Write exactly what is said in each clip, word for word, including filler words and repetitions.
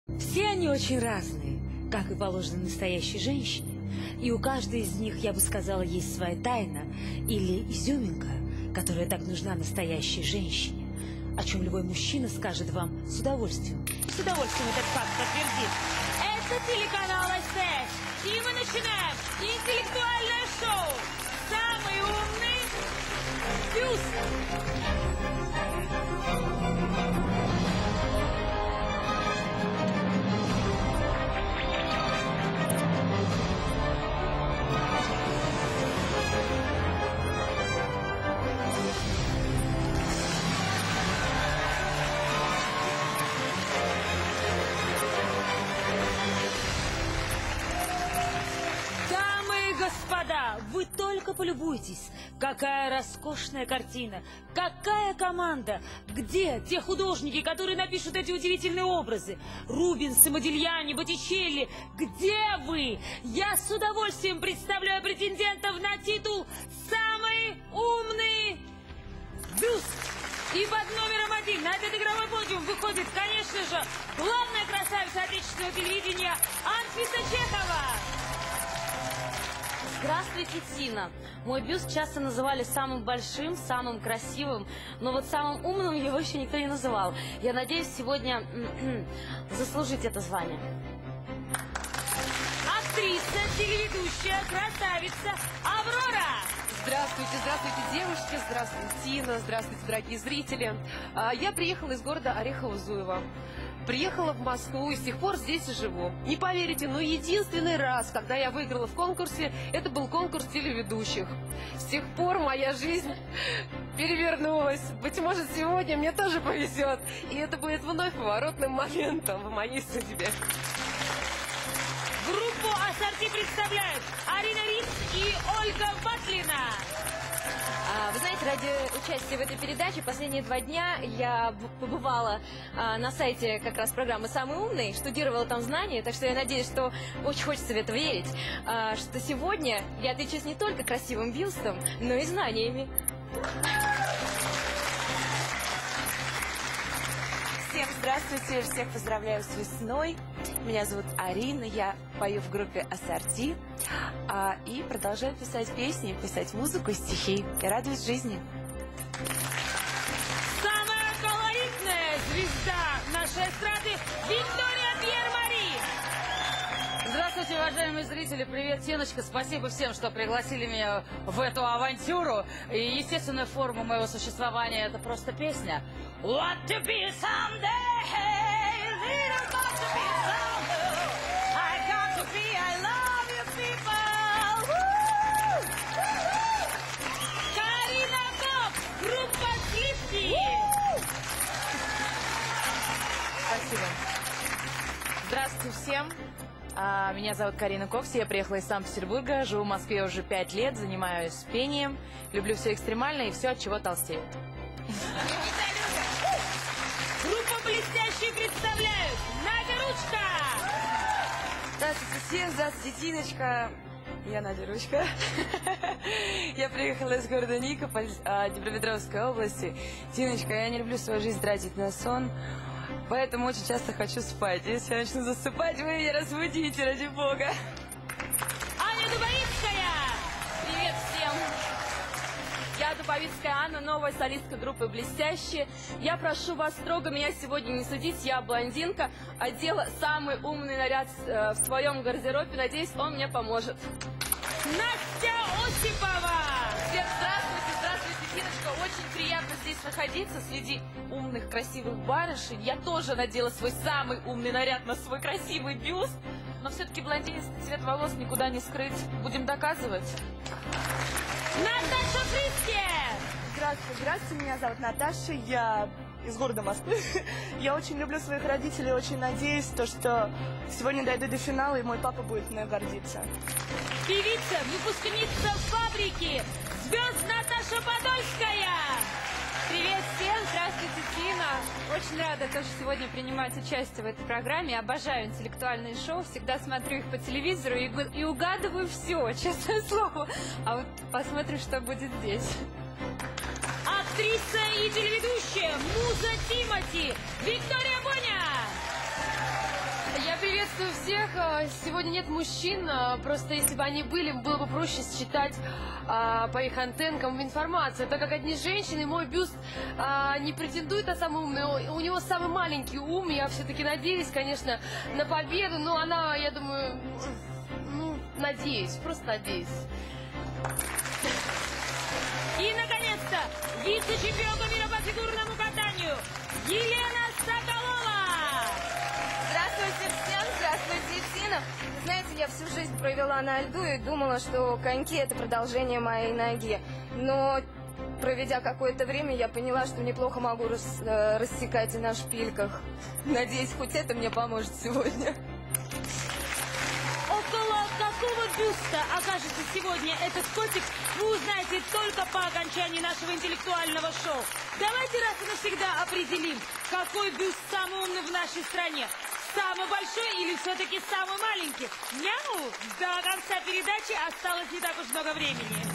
Все они очень разные, как и положено настоящей женщине. И у каждой из них, я бы сказала, есть своя тайна или изюминка, которая так нужна настоящей женщине, о чем любой мужчина скажет вам с удовольствием. С удовольствием этот факт подтвердит. Это телеканал СТ. И мы начинаем интеллектуальное шоу. Самый умный бюст. Господа, вы только полюбуйтесь, какая роскошная картина, какая команда, где те художники, которые напишут эти удивительные образы, Рубенс, Модильяни, Боттичелли, где вы? Я с удовольствием представляю претендентов на титул «Самый умный бюст». И под номером один на этот игровой подиум выходит, конечно же, главная красавица отечественного телевидения Анфиса Чехова. Здравствуйте, Тина. Мой бюст часто называли самым большим, самым красивым, но вот самым умным его еще никто не называл. Я надеюсь сегодня заслужить это звание. Актриса, телеведущая, красавица Аврора. Здравствуйте, здравствуйте, девушки, здравствуйте, Тина, здравствуйте, дорогие зрители. Я приехала из города Орехово-Зуево. Приехала в Москву и с тех пор здесь и живу. Не поверите, но единственный раз, когда я выиграла в конкурсе, это был конкурс телеведущих. С тех пор моя жизнь перевернулась. Быть может, сегодня мне тоже повезет. И это будет вновь поворотным моментом в моей судьбе. Группу «Ассорти» представляют Арина Риц и Ольга Батлина. Вы знаете, ради участия в этой передаче последние два дня я побывала а, на сайте как раз программы «Самый умный», штудировала там знания, так что я надеюсь, что очень хочется в это верить, а, что сегодня я отличусь не только красивым бюстом, но и знаниями. Всем здравствуйте, всех поздравляю с весной. Меня зовут Арина, я пою в группе «Ассорти» а, и продолжаю писать песни, писать музыку и стихи. И радуюсь жизни. Самая колоритная звезда нашей эстрады Виктория Пьер-Мари. Здравствуйте, уважаемые зрители. Привет, Тиночка. Спасибо всем, что пригласили меня в эту авантюру. И естественная форма моего существования — это просто песня. What to be someday, little got to be someday. I got to be, I love you, people. Woo! Карина Коп, группа «Сливки». Спасибо. Здравствуйте всем. А, меня зовут Карина Ковси, я приехала из Санкт-Петербурга, живу в Москве уже пять лет, занимаюсь пением, люблю все экстремальное и все, от чего толстею. Группа «Блестящие» представляют Надя Ручка. Здравствуйте всем, здравствуйте, Тиночка. Я Надя Ручка. Я приехала из города Никополь, Днепропетровской области. Тиночка, я не люблю свою жизнь тратить на сон, поэтому очень часто хочу спать. Если я начну засыпать, вы меня разбудите, ради бога. Аня Дубовицкая. Привет всем! Я Дубовицкая Анна, новая солистка группы «Блестящие». Я прошу вас строго меня сегодня не судить, я блондинка, одела самый умный наряд э, в своем гардеробе. Надеюсь, он мне поможет. Настя Осипова. Всем здравствуйте, здравствуйте, Тиночка. Очень приятно здесь находиться среди умных, красивых барышень. Я тоже надела свой самый умный наряд на свой красивый бюст. Но все-таки блондинистый цвет волос никуда не скрыть. Будем доказывать. Наташа Фриске. Здравствуйте, здравствуйте, меня зовут Наташа, я из города Москвы. Я очень люблю своих родителей, очень надеюсь, то, что сегодня дойду до финала, и мой папа будет мной гордиться. Певица, выпускница «Фабрики», звезд Наташа Подольская. Привет всем, здравствуйте, Тина. Очень рада тоже сегодня принимать участие в этой программе. Обожаю интеллектуальные шоу, всегда смотрю их по телевизору и, и угадываю все, честное слово. А вот посмотрим, что будет здесь. Актриса и телеведущая, муза Тимати, Виктория Боня. Я приветствую всех. А, Сегодня нет мужчин, а, просто если бы они были, было бы проще считать а, по их антенкам информацию. Так как одни женщины, мой бюст а, не претендует на самый умный, у него самый маленький ум. Я все-таки надеюсь, конечно, на победу, но она, я думаю, ну, надеюсь, просто надеюсь. И, наконец-то, вице-чемпионка мира по фигурному катанию Елена Соколова! Здравствуйте всем, здравствуйте, Тина. Знаете, я всю жизнь провела на льду и думала, что коньки – это продолжение моей ноги. Но, проведя какое-то время, я поняла, что неплохо могу рас, э, рассекать и на шпильках. Надеюсь, хоть это мне поможет сегодня. Около какого бюста окажется сегодня этот котик, вы узнаете только по окончании нашего интеллектуального шоу. Давайте раз и навсегда определим, какой бюст самый умный в нашей стране. Самый большой или все-таки самый маленький? Мяу! До конца передачи осталось не так уж много времени.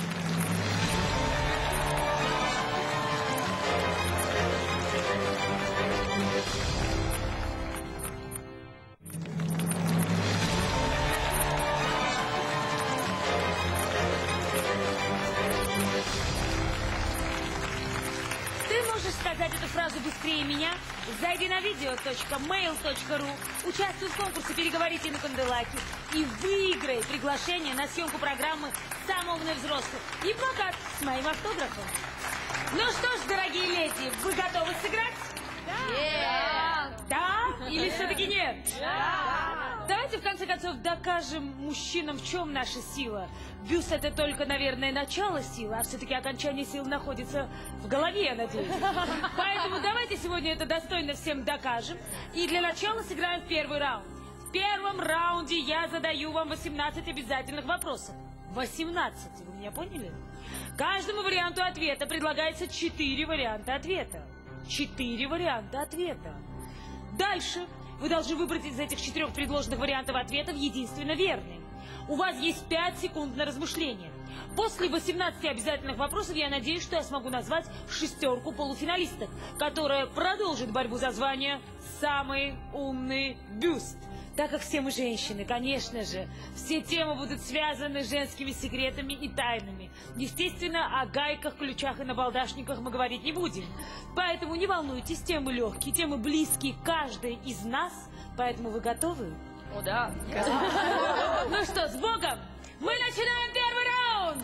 Сказать эту фразу быстрее меня? Зайди на видео точка мейл точка ру, участвуй в конкурсе «Переговорите на Канделаке» и выиграй приглашение на съемку программы «Самый умный взрослый» и плакат с моим автографом. Ну что ж, дорогие леди, вы готовы сыграть? Да! Yeah. Да? Или все-таки нет? Да! Давайте в конце концов докажем мужчинам, в чем наша сила. Бюст — это только, наверное, начало силы, а все-таки окончание сил находится в голове, я надеюсь. Поэтому давайте сегодня это достойно всем докажем. И для начала сыграем в первый раунд. В первом раунде я задаю вам восемнадцать обязательных вопросов. восемнадцать, вы меня поняли? Каждому варианту ответа предлагается четыре варианта ответа. Четыре варианта ответа. Дальше вы должны выбрать из этих четырех предложенных вариантов ответов единственно верный. У вас есть пять секунд на размышление. После восемнадцати обязательных вопросов я надеюсь, что я смогу назвать шестерку полуфиналисток, которая продолжит борьбу за звание «Самый умный бюст». Так как все мы женщины, конечно же, все темы будут связаны с женскими секретами и тайнами. Естественно, о гайках, ключах и набалдашниках мы говорить не будем. Поэтому не волнуйтесь, темы легкие, темы близкие каждой из нас. Поэтому вы готовы? О, да. Ну что, с Богом! Мы начинаем первый раунд!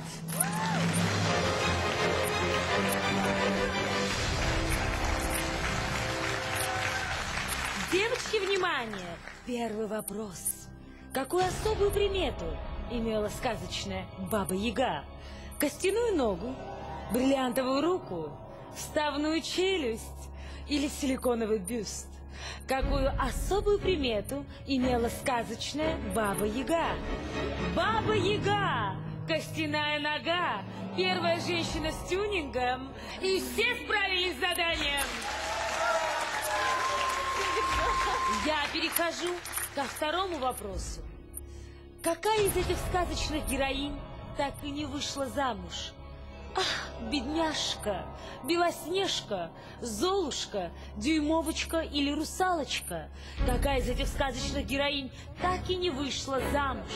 Девочки, внимание! Первый вопрос. Какую особую примету имела сказочная Баба-Яга? Костяную ногу, бриллиантовую руку, вставную челюсть или силиконовый бюст? Какую особую примету имела сказочная Баба-Яга? Баба-Яга! Костяная нога! Первая женщина с тюнингом! И все справились с заданием! Я перехожу ко второму вопросу. Какая из этих сказочных героинь так и не вышла замуж? Ах, бедняжка, Белоснежка, Золушка, Дюймовочка или Русалочка? Какая из этих сказочных героинь так и не вышла замуж?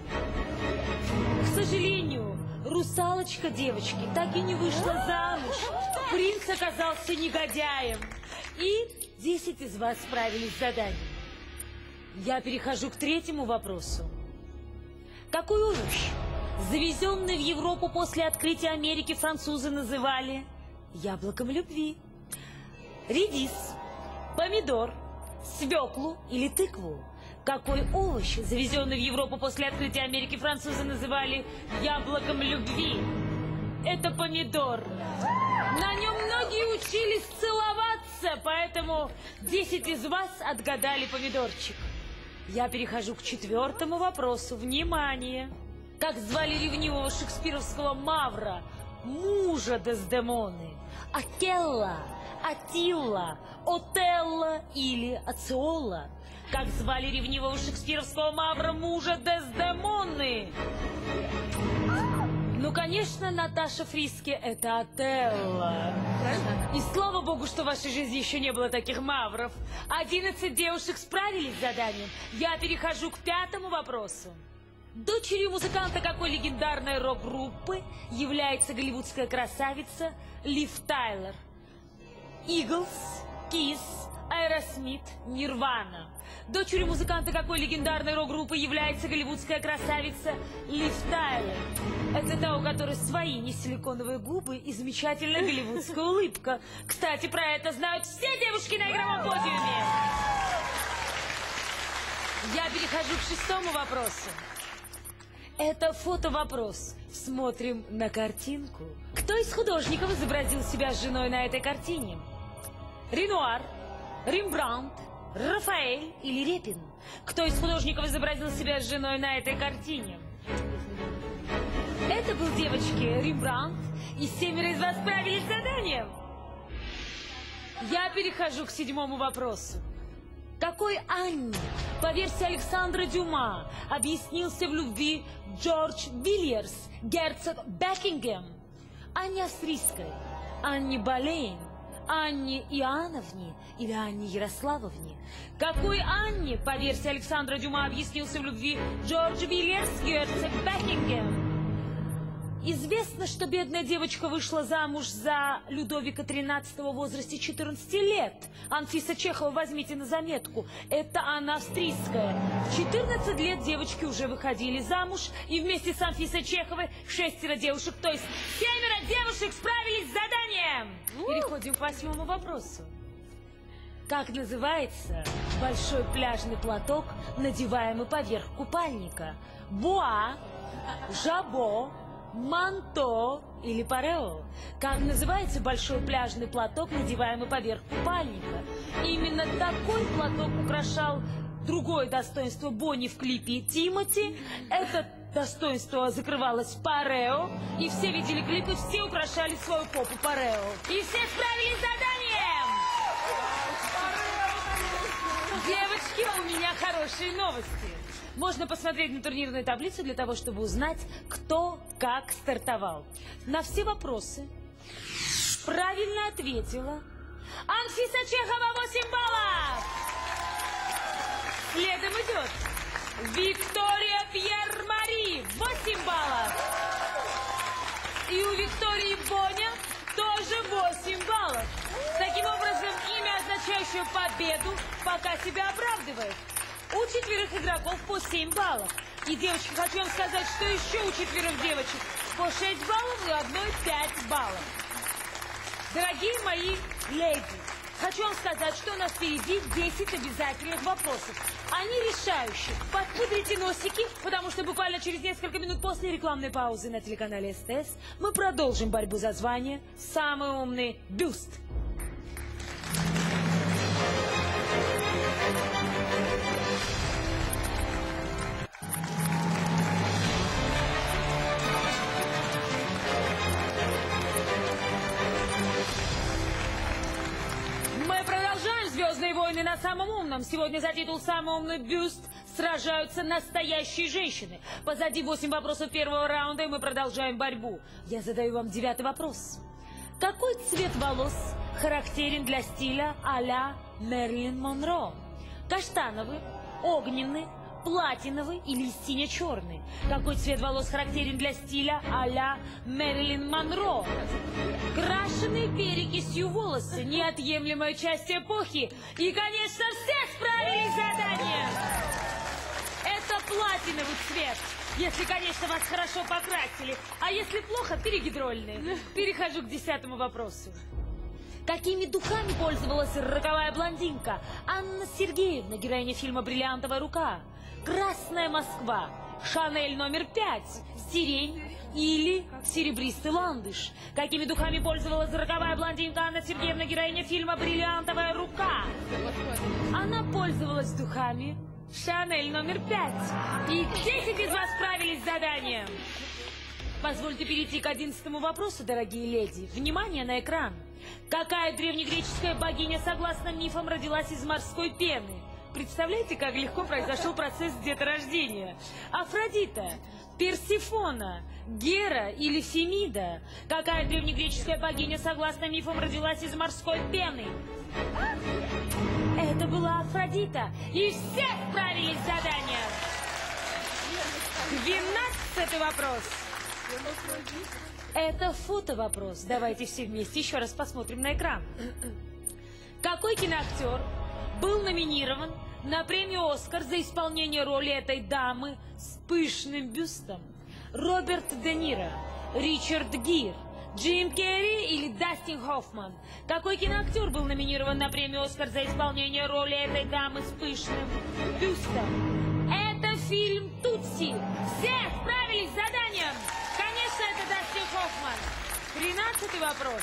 К сожалению, Русалочка, девочки, так и не вышла замуж. Принц оказался негодяем. И десять из вас справились с заданием. Я перехожу к третьему вопросу. Какой овощ, завезенный в Европу после открытия Америки, французы называли яблоком любви? Редис, помидор, свеклу или тыкву? Какой овощ, завезенный в Европу после открытия Америки, французы называли яблоком любви? Это помидор. На нем многие учились целоваться, поэтому десять из вас отгадали помидорчик. Я перехожу к четвертому вопросу. Внимание! Как звали ревнивого шекспировского Мавра, мужа Дездемоны? Акелла, Атилла, Отелло или Ациола? Как звали ревнивого шекспировского Мавра, мужа Дездемоны? Ну, конечно, Наташа Фриске – это Отелло. И слава богу, что в вашей жизни еще не было таких мавров. Одиннадцать девушек справились с заданием. Я перехожу к пятому вопросу. Дочерью музыканта какой легендарной рок-группы является голливудская красавица Лив Тайлер? Иглс, Кис, Аэросмит, Нирвана. Дочерью музыканта какой легендарной рок-группы является голливудская красавица Лив Тайлер? Это та, у которой свои не силиконовые губы и замечательная голливудская улыбка. Кстати, про это знают все девушки на игровом подиуме. Я перехожу к шестому вопросу. Это фото-вопрос. Смотрим на картинку. Кто из художников изобразил себя с женой на этой картине? Ренуар, Рембрандт, Рафаэль или Репин? Кто из художников изобразил себя с женой на этой картине? Это был, девочки, Рембрандт, и семеро из вас справились с заданием. Я перехожу к седьмому вопросу. Какой Анне, по версии Александра Дюма, объяснился в любви Джордж Вильерс, герцог Бекингем? Анне Австрийской, Анне Болейн, Анне Иоанновне или Анне Ярославовне? Какой Анне, по версии Александра Дюма, объяснился в любви Джордж Вильерс, герцог Бекингем? Известно, что бедная девочка вышла замуж за Людовика тринадцатого в возрасте четырнадцати лет. Анфиса Чехова, возьмите на заметку. Это Анна Австрийская. В четырнадцать лет девочки уже выходили замуж, и вместе с Анфисой Чеховой шестеро девушек, то есть семеро девушек справились с заданием. Переходим к восьмому вопросу. Как называется большой пляжный платок, надеваемый поверх купальника? Буа, жабо, манто или парео? Как называется большой пляжный платок, надеваемый поверх купальника? Именно такой платок украшал другое достоинство Бонни в клипе Тимати. Это достоинство закрывалось парео, и все видели клипы, все украшали свою попу парео. И все справились с заданием! Девочки, у меня хорошие новости. Можно посмотреть на турнирную таблицу для того, чтобы узнать, кто как стартовал. На все вопросы правильно ответила Анфиса Чехова, восемь баллов. Следом идет Виктория Пьер-Мари, восемь баллов. И у Виктории Боня тоже восемь баллов. Таким образом, имя, означающее победу, пока себя оправдывает. У четверых игроков по семь баллов. И, девочки, хочу вам сказать, что еще у четверых девочек по шесть баллов и одной пять баллов. Дорогие мои леди, хочу вам сказать, что у нас впереди десять обязательных вопросов. Они решающие. Подпудрите носики, потому что буквально через несколько минут после рекламной паузы на телеканале СТС мы продолжим борьбу за звание «Самый умный бюст». «Звездные войны» на самом умном. Сегодня за титул «Самый умный бюст» сражаются настоящие женщины. Позади восемь вопросов первого раунда, и мы продолжаем борьбу. Я задаю вам девятый вопрос. Какой цвет волос характерен для стиля а-ля Мэрилин Монро? Каштановый, огненный, платиновый или сине-черный? Какой цвет волос характерен для стиля а-ля Мэрилин Монро? Крашеные перекисью волосы, неотъемлемая часть эпохи. И, конечно, все справились с заданием. Это платиновый цвет, если, конечно, вас хорошо покрасили. А если плохо, перегидрольный. Перехожу к десятому вопросу. Какими духами пользовалась роковая блондинка Анна Сергеевна, героиня фильма «Бриллиантовая рука»? Красная Москва, Шанель номер пять, сирень или серебристый ландыш? Какими духами пользовалась роковая блондинка Анна Сергеевна, героиня фильма «Бриллиантовая рука»? Она пользовалась духами Шанель номер пять. И десять из вас справились с заданием. Позвольте перейти к одиннадцатому вопросу, дорогие леди. Внимание на экран. Какая древнегреческая богиня, согласно мифам, родилась из морской пены? Представляете, как легко произошел процесс деторождения? Афродита, Персифона, Гера или Фемида? Какая древнегреческая богиня, согласно мифам, родилась из морской пены? Это была Афродита. И все справились с заданием. Двенадцатый вопрос. Это фото-вопрос. Давайте все вместе еще раз посмотрим на экран. Какой киноактер был номинирован на премию «Оскар» за исполнение роли этой дамы с пышным бюстом? Роберт Де Ниро, Ричард Гир, Джим Керри или Дастин Хоффман? Какой киноактер был номинирован на премию «Оскар» за исполнение роли этой дамы с пышным бюстом? Это фильм «Тутси». Все справились с заданием. Конечно, это Дастин Хоффман. Тринадцатый вопрос.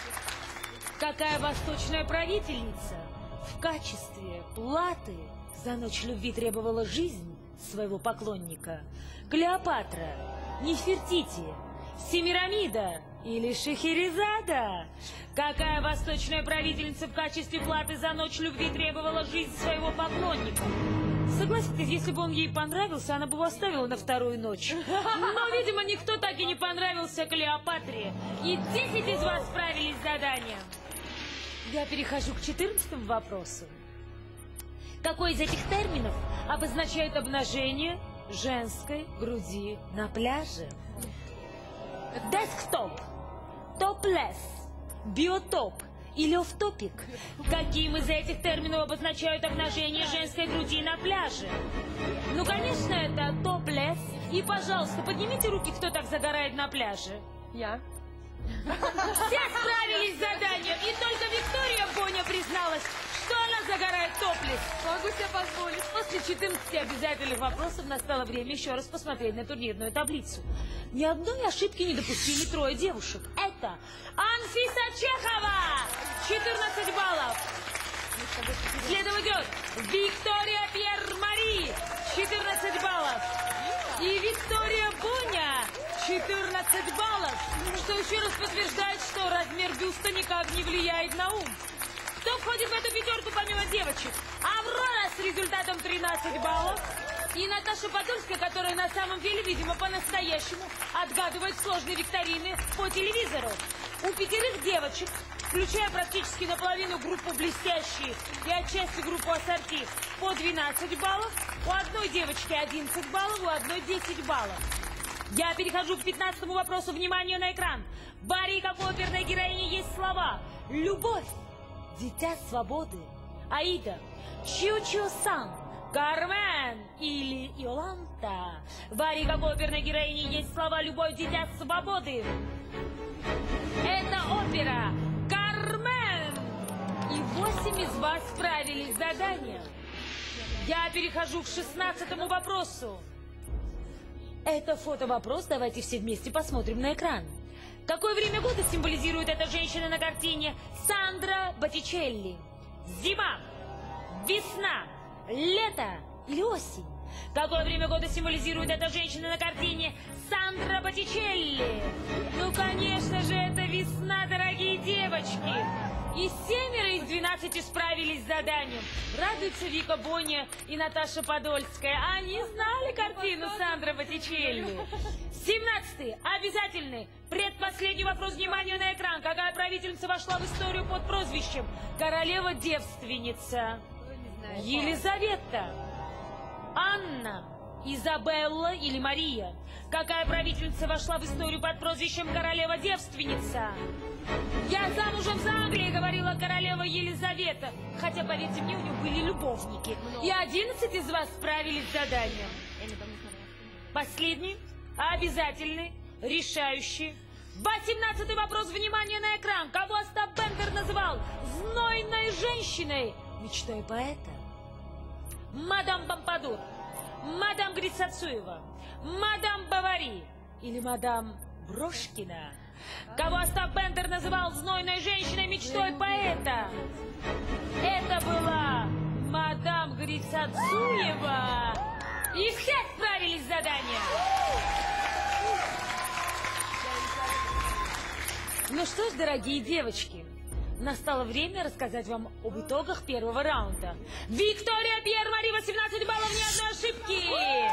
Какая восточная правительница в качестве платы за ночь любви требовала жизнь своего поклонника? Клеопатра, Нефертити, Семирамида или Шахерезада? Какая восточная правительница в качестве платы за ночь любви требовала жизнь своего поклонника? Согласитесь, если бы он ей понравился, она бы его оставила на вторую ночь. Но, видимо, никто так и не понравился Клеопатре. И десять из вас справились с заданием. Я перехожу к четырнадцатому вопросу. Какой из этих терминов обозначает обнажение женской груди на пляже? Десктоп, топлесс, биотоп или офтопик? Каким из этих терминов обозначают обнажение женской груди на пляже? Ну, конечно, это топлесс. И, пожалуйста, поднимите руки, кто так загорает на пляже. Я. Все справились с заданием, и только Виктория Боня призналась, что она загорает топлесс. Могу себе позволить. После четырнадцати обязательных вопросов настало время еще раз посмотреть на турнирную таблицу. Ни одной ошибки не допустили трое девушек. Это Анфиса Чехова, четырнадцать баллов. Следом идет Виктория Пьер-Мари, четырнадцать баллов. И Виктория Боня, четырнадцать баллов. Что еще раз подтверждает, что размер бюста никак не влияет на ум. Кто входит в эту пятерку помимо девочек? Аврора с результатом тринадцать баллов. И Наташа Подольская, которая на самом деле, видимо, по-настоящему отгадывает сложные викторины по телевизору. У пятерых девочек, включая практически наполовину группу «Блестящие» и отчасти группу «Ассорти», по двенадцать баллов. У одной девочки одиннадцать баллов, у одной десять баллов. Я перехожу к пятнадцатому вопросу. Внимание на экран. В Барри, как у оперной героини, есть слова: «Любовь», «Дитя свободы», «Аида», «Чу-Чу-Сан», «Кармен» или «Иоланта». В Барри, как у оперной героини, есть слова: «Любовь», «Дитя свободы». Это опера «Кармен». И восемь из вас справились с заданием. Я перехожу к шестнадцатому вопросу. Это фото-вопрос, давайте все вместе посмотрим на экран. Какое время года символизирует эта женщина на картине? Сандра Боттичелли. Зима, весна, лето или осень? Какое время года символизирует эта женщина на картине? Сандра Боттичелли. Ну, конечно же, это весна, дорогие девочки. И семеро из двенадцати справились с заданием. Радуются Вика Боня и Наташа Подольская. Они знали картину Сандра Боттичелли. Семнадцатый. Обязательный. Предпоследний вопрос. Внимание на экран. Какая правительница вошла в историю под прозвищем королева-девственница? Елизавета, Анна, Изабелла или Мария? Какая правительница вошла в историю под прозвищем королева-девственница? Я замужем за Англией, говорила королева Елизавета. Хотя, поверьте мне, у нее были любовники. И одиннадцать из вас справились с заданием. Последний, обязательный, решающий. восемнадцатый вопрос. Внимание на экран. Кого Остап Бендер называл знойной женщиной? Мечтой поэта. Мадам Помпадур, мадам Грицацуева, мадам Бавари или мадам Брошкина? Кого Остап Бендер называл знойной женщиной, мечтой поэта? Это была мадам Грицацуева. И все справились с заданием. Ну что ж, дорогие девочки, настало время рассказать вам об итогах первого раунда. Виктория Пьер-Мари, восемнадцать баллов, ни одной ошибки.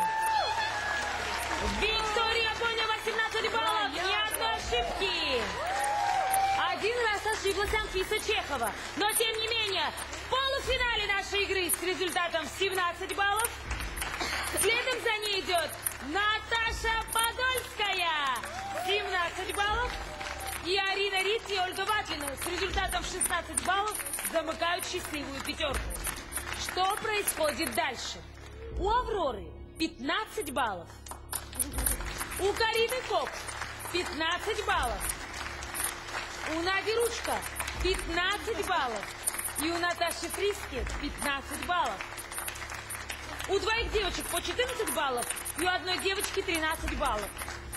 Виктория Боня, восемнадцать баллов, ни одной ошибки. Один раз ошиблась Анфиса Чехова, но тем не менее в полуфинале нашей игры с результатом семнадцать баллов. Следом за ней идет Наташа Подольская, семнадцать баллов. И Арина Рит и Ольга Ватлина с результатом шестнадцать баллов замыкают счастливую пятерку. Что происходит дальше? У Авроры пятнадцать баллов. У Карины Кокс пятнадцать баллов. У Нади Ручка пятнадцать баллов. И у Наташи Фриски пятнадцать баллов. У двоих девочек по четырнадцать баллов и у одной девочки тринадцать баллов.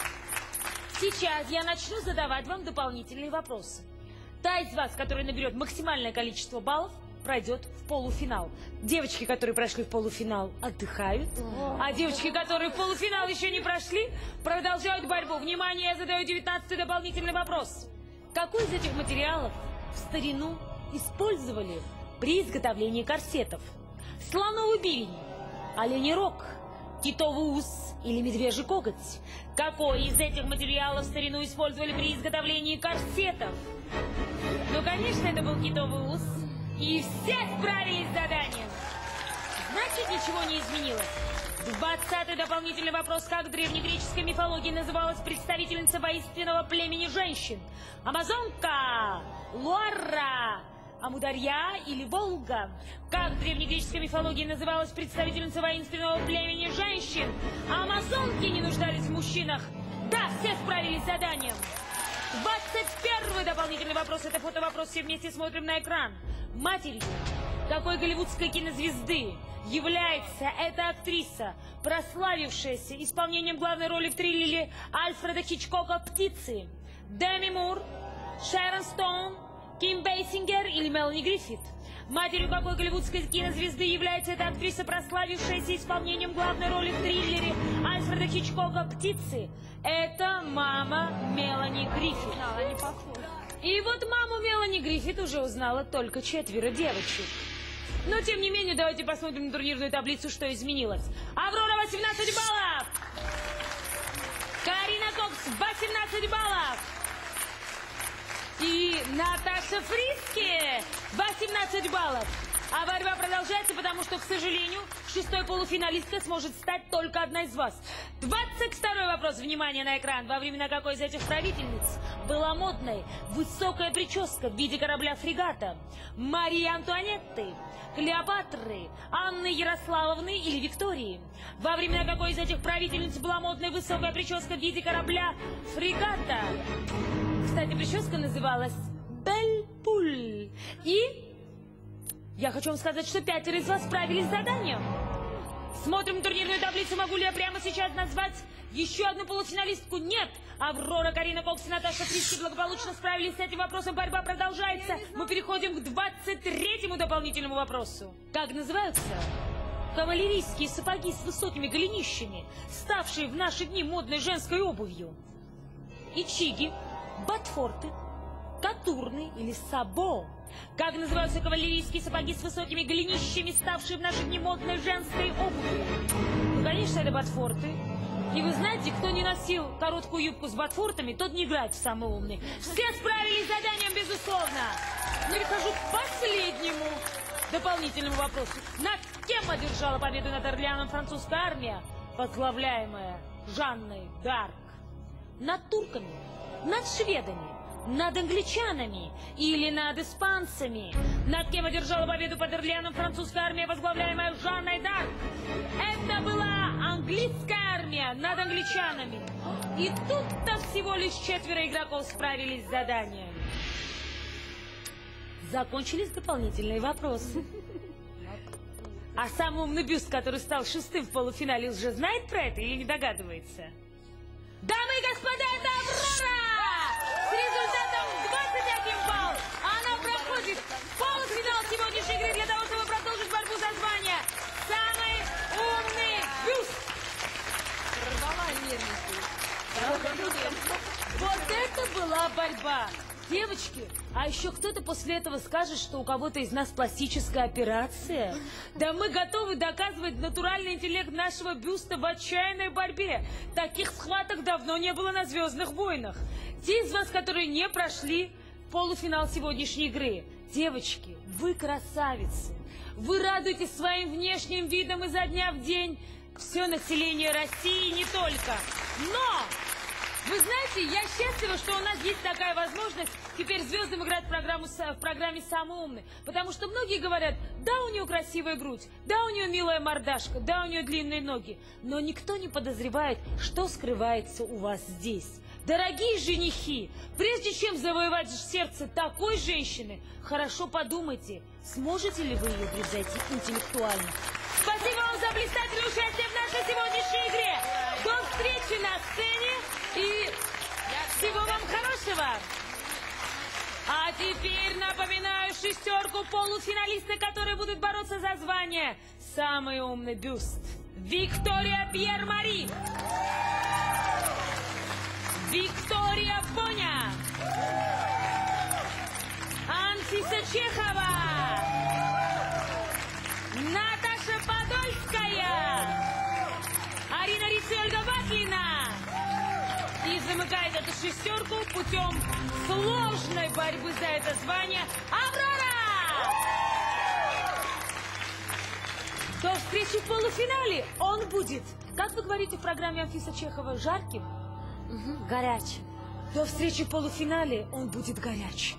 Сейчас я начну задавать вам дополнительные вопросы. Та из вас, которая наберет максимальное количество баллов, пройдет в полуфинал. Девочки, которые прошли в полуфинал, отдыхают. А девочки, которые в полуфинал еще не прошли, продолжают борьбу. Внимание, я задаю девятнадцатый дополнительный вопрос. Какой из этих материалов в старину использовали при изготовлении корсетов? Слоновый бивень, оленей рог, китовый ус или медвежий коготь? Какой из этих материалов в старину использовали при изготовлении корсетов? Ну, конечно, это был китовый ус. И все справились с заданием. Значит, ничего не изменилось. Двадцатый дополнительный вопрос. Как в древнегреческой мифологии называлась представительница воинственного племени женщин? Амазонка, Луара, Амударья или Волга? Как в древнегреческой мифологии называлась представительница воинственного племени женщин? Амазонки не нуждались в мужчинах. Да, все справились с заданием. двадцать первый дополнительный вопрос. Это фотовопрос. Все вместе смотрим на экран. Матерью какой голливудской кинозвезды является эта актриса, прославившаяся исполнением главной роли в триллере Альфреда Хичкока «Птицы»? Деми Мур, Шерон Стоун, Ким Бейсингер или Мелани Гриффит? Матерью какой голливудской кинозвезды является эта актриса, прославившаяся исполнением главной роли в триллере Альфреда Хичкока «Птицы»? Это мама Мелани Гриффит. Она не похожа. И вот маму Мелани Гриффит уже узнала только четверо девочек. Но, тем не менее, давайте посмотрим на турнирную таблицу, что изменилось. Аврора восемнадцать баллов. Карина Кокс восемнадцать баллов. И Наташа Фриски восемнадцать баллов. А борьба продолжается, потому что, к сожалению, шестой полуфиналисткой сможет стать только одна из вас. двадцать второй вопрос. Внимание на экран. Во времена какой из этих правительниц была модной высокая прическа в виде корабля-фрегата? Марии Антуанетты, Клеопатры, Анны Ярославовны или Виктории? Во времена какой из этих правительниц была модной высокая прическа в виде корабля-фрегата? Кстати, прическа называлась Бель-Пуль. И... я хочу вам сказать, что пятеро из вас справились с заданием. Смотрим турнирную таблицу. Могу ли я прямо сейчас назвать еще одну полуфиналистку? Нет. Аврора, Карина Кокс и Наташа Фриски благополучно справились с этим вопросом. Борьба продолжается. Мы переходим к двадцать третьему дополнительному вопросу. Как называются кавалерийские сапоги с высокими голенищами, ставшие в наши дни модной женской обувью? Ичиги, ботфорты, катурны или сабо? Как называются кавалерийские сапоги с высокими голенищами, ставшие в наши дни модной женской обувью? Ну, конечно, это ботфорты. И вы знаете, кто не носил короткую юбку с ботфортами, тот не играет в самый умный. Все справились с заданием, безусловно. Перехожу к последнему дополнительному вопросу. Над кем одержала победу над Орлеаном французская армия, возглавляемая Жанной д'Арк? Над турками? Над шведами? Над англичанами или над испанцами? Над кем одержала победу под Орлеаном французская армия, возглавляемая Жанной д'Арк? Это была английская армия над англичанами. И тут-то всего лишь четверо игроков справились с заданием. Закончились дополнительные вопросы. А самый умный бюст, который стал шестым в полуфинале, уже знает про это или не догадывается? Дамы и господа, это Аврора! С результатом двадцать один балл она проходит полуфинал сегодняшней игры для того, чтобы продолжить борьбу за звание «Самый умный бюст». Вот это была борьба. Девочки, а еще кто-то после этого скажет, что у кого-то из нас пластическая операция? Да мы готовы доказывать натуральный интеллект нашего бюста в отчаянной борьбе. Таких схваток давно не было на «Звездных войнах». Те из вас, которые не прошли полуфинал сегодняшней игры. Девочки, вы красавицы. Вы радуетесь своим внешним видом изо дня в день. Все население России не только. Но... Вы знаете, я счастлива, что у нас есть такая возможность теперь звездам играть в, программу, в программе «Самый умный». Потому что многие говорят, да, у нее красивая грудь, да, у нее милая мордашка, да, у нее длинные ноги. Но никто не подозревает, что скрывается у вас здесь. Дорогие женихи, прежде чем завоевать сердце такой женщины, хорошо подумайте, сможете ли вы ее превзойти интеллектуально. Спасибо вам за блистательное участие в нашей сегодняшней игре. До встречи на сцене и всего вам хорошего. А теперь напоминаю шестерку полуфиналистов, которые будут бороться за звание «Самый умный бюст». Виктория Пьер-Мари, Виктория Боня, Анфиса Чехова, Наташа Подольская, Арина Рицельга-Ватлина. И замыкает эту шестерку путем сложной борьбы за это звание Аврора! До встречи в полуфинале он будет, как вы говорите в программе Анфиса Чехова, жарким? Угу, горячим. До встречи в полуфинале он будет горячим.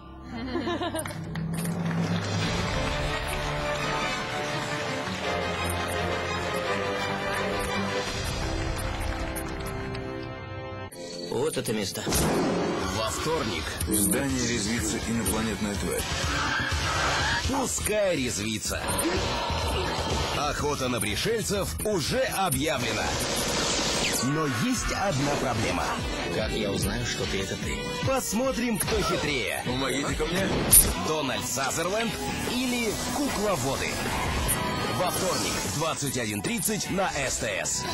Вот это место. Во вторник в здании резвится инопланетная тварь. Пускай резвится. Охота на пришельцев уже объявлена. Но есть одна проблема. Как я узнаю, что ты это ты? Посмотрим, кто хитрее. Помогите-ка мне. Дональд Сазерленд или кукловоды. Во вторник в двадцать один тридцать на СТС.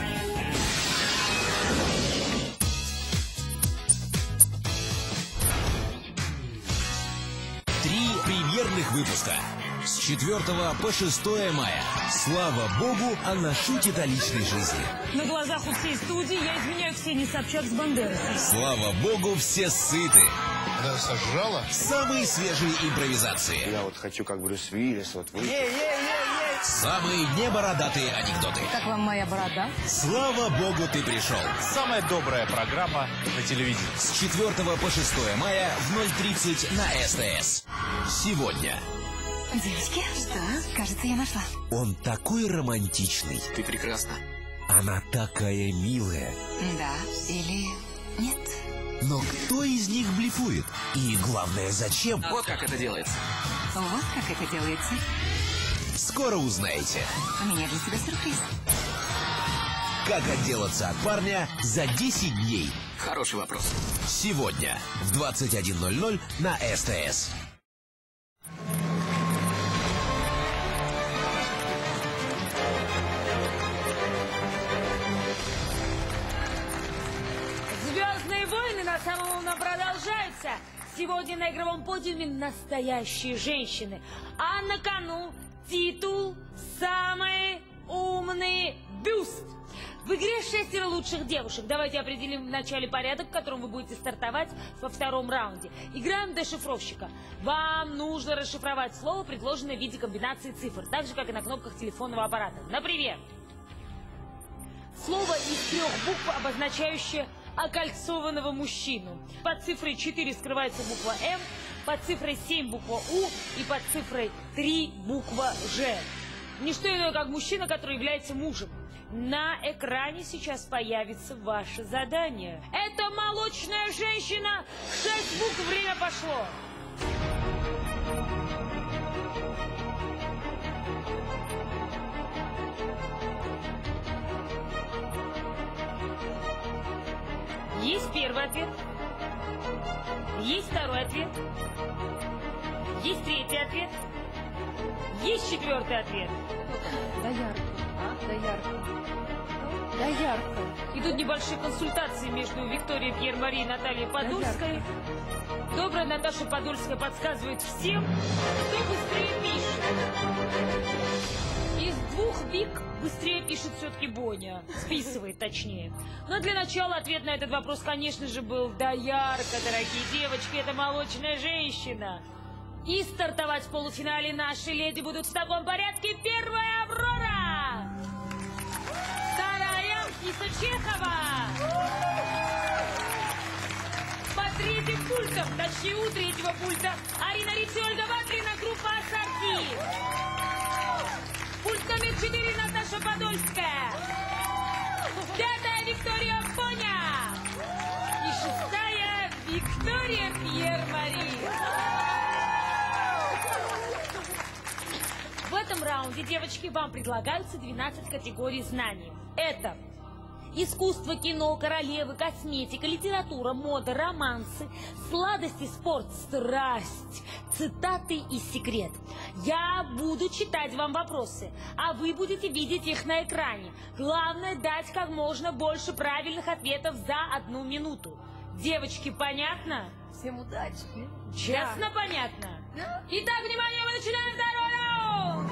Три премьерных выпуска. С четвёртого по шестое мая. Слава богу, она шутит о личной жизни. На глазах у всей студии я изменяю Ксении Собчак с Бандерасом. Слава богу, все сыты. Она сожрала? Самые свежие импровизации. Я вот хочу как Брюс Уиллис, вот вы. Самые небородатые анекдоты. Как вам моя борода? Слава богу, ты пришел. Самая добрая программа на телевидении. С четвёртого по шестое мая в ноль тридцать на СТС. Сегодня. Девочки, что? Кажется, я нашла. Он такой романтичный. Ты прекрасна. Она такая милая. Да или нет? Но кто из них блефует? И главное, зачем? Вот как это делается. Вот как это делается. Скоро узнаете. У меня для тебя сюрприз. Как отделаться от парня за десять дней. Хороший вопрос. Сегодня в двадцать один ноль ноль на СТС. Звездные войны на самом умном продолжаются. Сегодня на игровом подиуме настоящие женщины. А на кону титул «Самый умный бюст». В игре шестеро лучших девушек. Давайте определим в начале порядок, в котором вы будете стартовать во втором раунде. Играем в дешифровщика. Вам нужно расшифровать слово, предложенное в виде комбинации цифр, так же, как и на кнопках телефонного аппарата. Например, слово из трех букв, обозначающее окольцованного мужчину. Под цифрой четыре скрывается буква «М», под цифрой семь буква «У» и под цифрой три буква «Ж». Ничто иное, как мужчина, который является мужем. На экране сейчас появится ваше задание. Это молочная женщина. Шесть букв, время пошло. Есть первый ответ. Есть второй ответ. Есть третий ответ. Есть четвертый ответ. Да ярко, а? Да ярко. Доярка. Идут небольшие консультации между Викторией Пьер-Мари и Натальей Подольской. Добрая Наташа Подольская подсказывает всем, кто быстрее пишет. Из двух Вик быстрее пишет все-таки Боня. Списывает, точнее. Но для начала ответ на этот вопрос, конечно же, был доярка, дорогие девочки. Это молочная женщина. И стартовать в полуфинале наши леди будут в таком порядке. Первая Аврора. Вторая Анфиса Чехова. По третьим пультам, точнее у третьего пульта, Арина Ричи, Ольга Ватрина, группа Ассорти. Пульт номер четыре Наташа Подольская. Пятая Виктория Боня. И шестая Виктория Пьер-Мари. В этом раунде, девочки, вам предлагаются двенадцать категорий знаний. Это искусство, кино, королевы, косметика, литература, мода, романсы, сладости, спорт, страсть, цитаты и секрет. Я буду читать вам вопросы, а вы будете видеть их на экране. Главное дать как можно больше правильных ответов за одну минуту. Девочки, понятно? Всем удачи. Честно, да. Понятно? Да. Итак, внимание, мы начинаем второй раунд!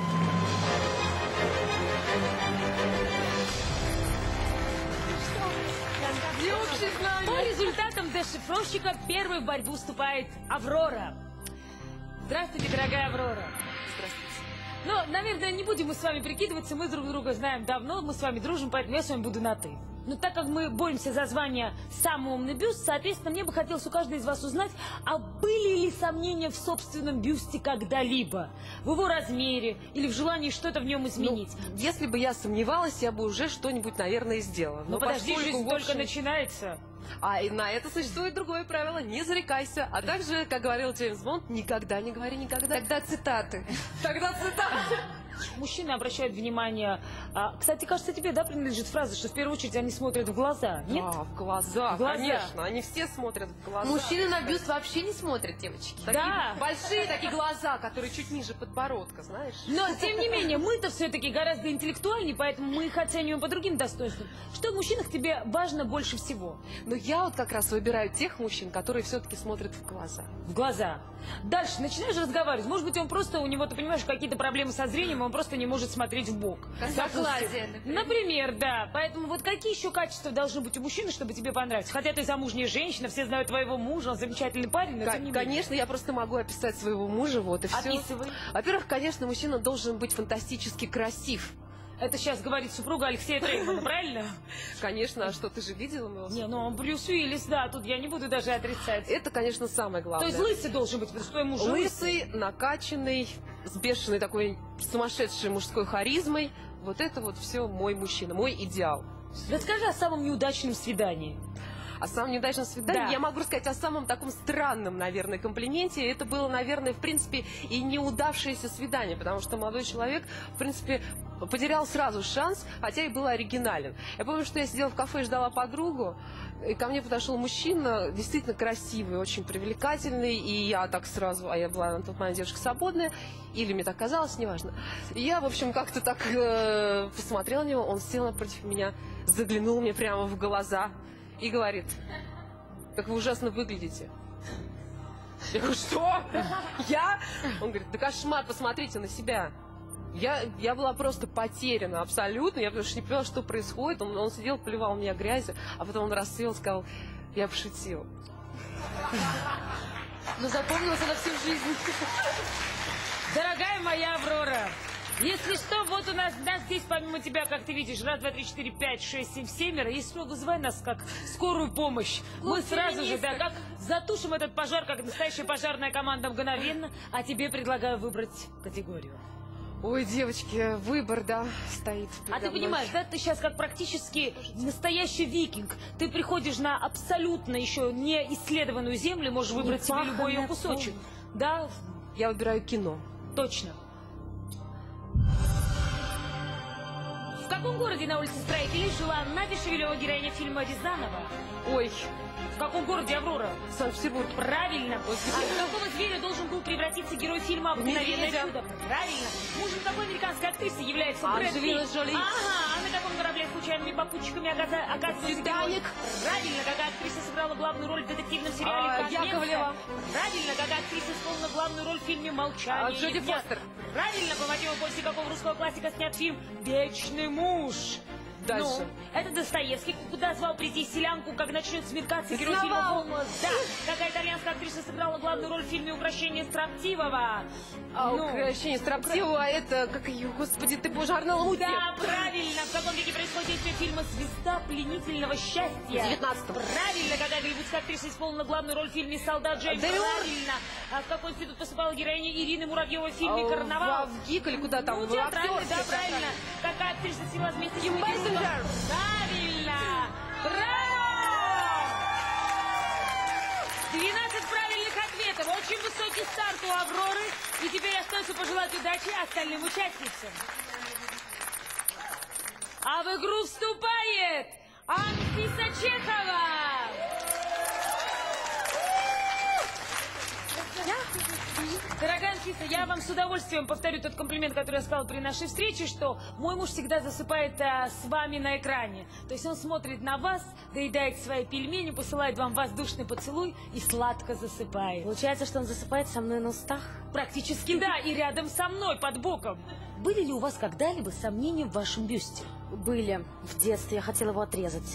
По результатам дешифровщика первой в борьбу вступает Аврора. Здравствуйте, дорогая Аврора. Здравствуйте. Ну, наверное, не будем мы с вами прикидываться, мы друг друга знаем давно, мы с вами дружим, поэтому я с вами буду на «ты». Но так как мы боремся за звание «Самый умный бюст», соответственно, мне бы хотелось у каждой из вас узнать, а были ли сомнения в собственном бюсте когда-либо? В его размере или в желании что-то в нем изменить? Ну, если бы я сомневалась, я бы уже что-нибудь, наверное, сделала. Но, Но подожди, жизнь общем... только начинается. А и на это существует другое правило – не зарекайся. А также, как говорил Джеймс Бонд, никогда не говори никогда. Тогда цитаты. Тогда цитаты. Мужчины обращают внимание... А, кстати, кажется, тебе, да, принадлежит фраза, что в первую очередь они смотрят в глаза, нет? Да, в глаза, в глаза. Конечно. Они все смотрят в глаза. Мужчины на бюст вообще не смотрят, девочки. Такие да. Большие такие глаза, которые чуть ниже подбородка, знаешь? Но, тем не менее, мы-то все-таки гораздо интеллектуальнее, поэтому мы их оцениваем по другим достоинствам. Что в мужчинах тебе важно больше всего? Но я вот как раз выбираю тех мужчин, которые все-таки смотрят в глаза. В глаза. Дальше начинаешь разговаривать. Может быть, он просто, у него, ты понимаешь, какие-то проблемы со зрением, он просто не может смотреть в бок. Косоглазие, например. Например, да. Поэтому вот какие еще качества должны быть у мужчины, чтобы тебе понравиться? Хотя ты замужняя женщина, все знают твоего мужа, он замечательный парень, но тем не менее. Конечно, я просто могу описать своего мужа, вот и все. Описывай. Во-первых, конечно, мужчина должен быть фантастически красив. Это сейчас говорит супруга Алексея Треймана, правильно? Конечно, а что, ты же видела его? Не, ну он Брюс Уиллис, да, тут я не буду даже отрицать. Это, конечно, самое главное. То есть лысый должен быть, потому что твой муж лысый, накачанный, с бешеной такой сумасшедшей мужской харизмой. Вот это вот все мой мужчина, мой идеал. Расскажи о самом неудачном свидании. О самом неудачном свидании? Да. Я могу рассказать о самом таком странном, наверное, комплименте. Это было, наверное, в принципе, и неудавшееся свидание, потому что молодой человек, в принципе, потерял сразу шанс, хотя и был оригинален. Я помню, что я сидела в кафе и ждала подругу, и ко мне подошел мужчина, действительно красивый, очень привлекательный, и я так сразу, а я была на тот момент девушка свободная, или мне так казалось, неважно. И я, в общем, как-то так э, посмотрела на него, он сел напротив меня, заглянул мне прямо в глаза и говорит: как вы ужасно выглядите. Я говорю: что? Я? Он говорит: да кошмар, посмотрите на себя. Я, я была просто потеряна абсолютно, я потому что не поняла, что происходит. Он, он сидел, поливал меня грязью, а потом он расцвел и сказал: я пошутил. Но запомнился на всю жизнь. Дорогая моя Аврора, если что, вот у нас, нас здесь, помимо тебя, как ты видишь, раз, два, три, четыре, пять, шесть, семь, семеро. Если что, вызывай нас как скорую помощь. Мы сразу же, да, как затушим этот пожар, как настоящая пожарная команда мгновенно. А тебе предлагаю выбрать категорию. Ой, девочки, выбор, да, стоит. А ты понимаешь, да, ты сейчас как практически настоящий викинг. Ты приходишь на абсолютно еще не исследованную землю, можешь выбрать себе любой ее кусочек. Да? Я выбираю кино. Точно. В каком городе на улице Строителей жила Надя Шевелева, героиня фильма Рязанова? Ой. В каком городе, Аврора? Санкт-Петербург. Правильно. А в какого зверя должен был превратиться герой фильма «Обыкновенное чудо»? Правильно. Мужем какой американской актрисы является Брэд Питт? Анджелина Джоли. Ага. А на каком корабле случайно не попутчиками оказа- оказываются герои. Правильно, какая актриса сыграла главную роль в детективном сериале А, «Конвенция». Яковлева. Правильно, какая актриса исполнила главную роль в фильме «Молчание». А, Джоди ягнят». Фостер. Правильно, по мотиву после какого русского классика снят фильм «Вечный муж». Дальше. Ну, это Достоевский, куда звал прийти селянку, как начнет смеркаться герой фильма Сновал. «Волмос». Да, какая итальянская актриса сыграла главную роль в фильме «Укрощение строптивого». А, Ну, укрощение строптивого, это, как ее, господи, ты боже, Арнелла Мути. Да, правильно. В каком веке происходит действие фильма «Звезда пленительного счастья»? В девятнадцатом. Правильно. Какая голливудская актриса исполнила главную роль в фильме «Солдат Джеймс»? Дэвид. Правильно. А в какой институт поступала героиня Ирины Муравьевой в фильме А, «Карнавал»? В ГИК или куда там? Ну, в театральный, да, актерский, правильно. Какая актриса снялась вместе с Ким Уилли Рудом? Бейсингер. Правильно. Браво! двенадцать правильных ответов. Очень высокий старт у Авроры. И теперь остается пожелать удачи остальным участницам. А в игру вступает Анфиса Чехова. Дорогая Анфиса, я вам с удовольствием повторю тот комплимент, который я сказала при нашей встрече, что мой муж всегда засыпает а, с вами на экране. То есть он смотрит на вас, доедает свои пельмени, посылает вам воздушный поцелуй и сладко засыпает. Получается, что он засыпает со мной на устах? Практически да, и рядом со мной, под боком. Были ли у вас когда-либо сомнения в вашем бюсте? Были. В детстве я хотела его отрезать.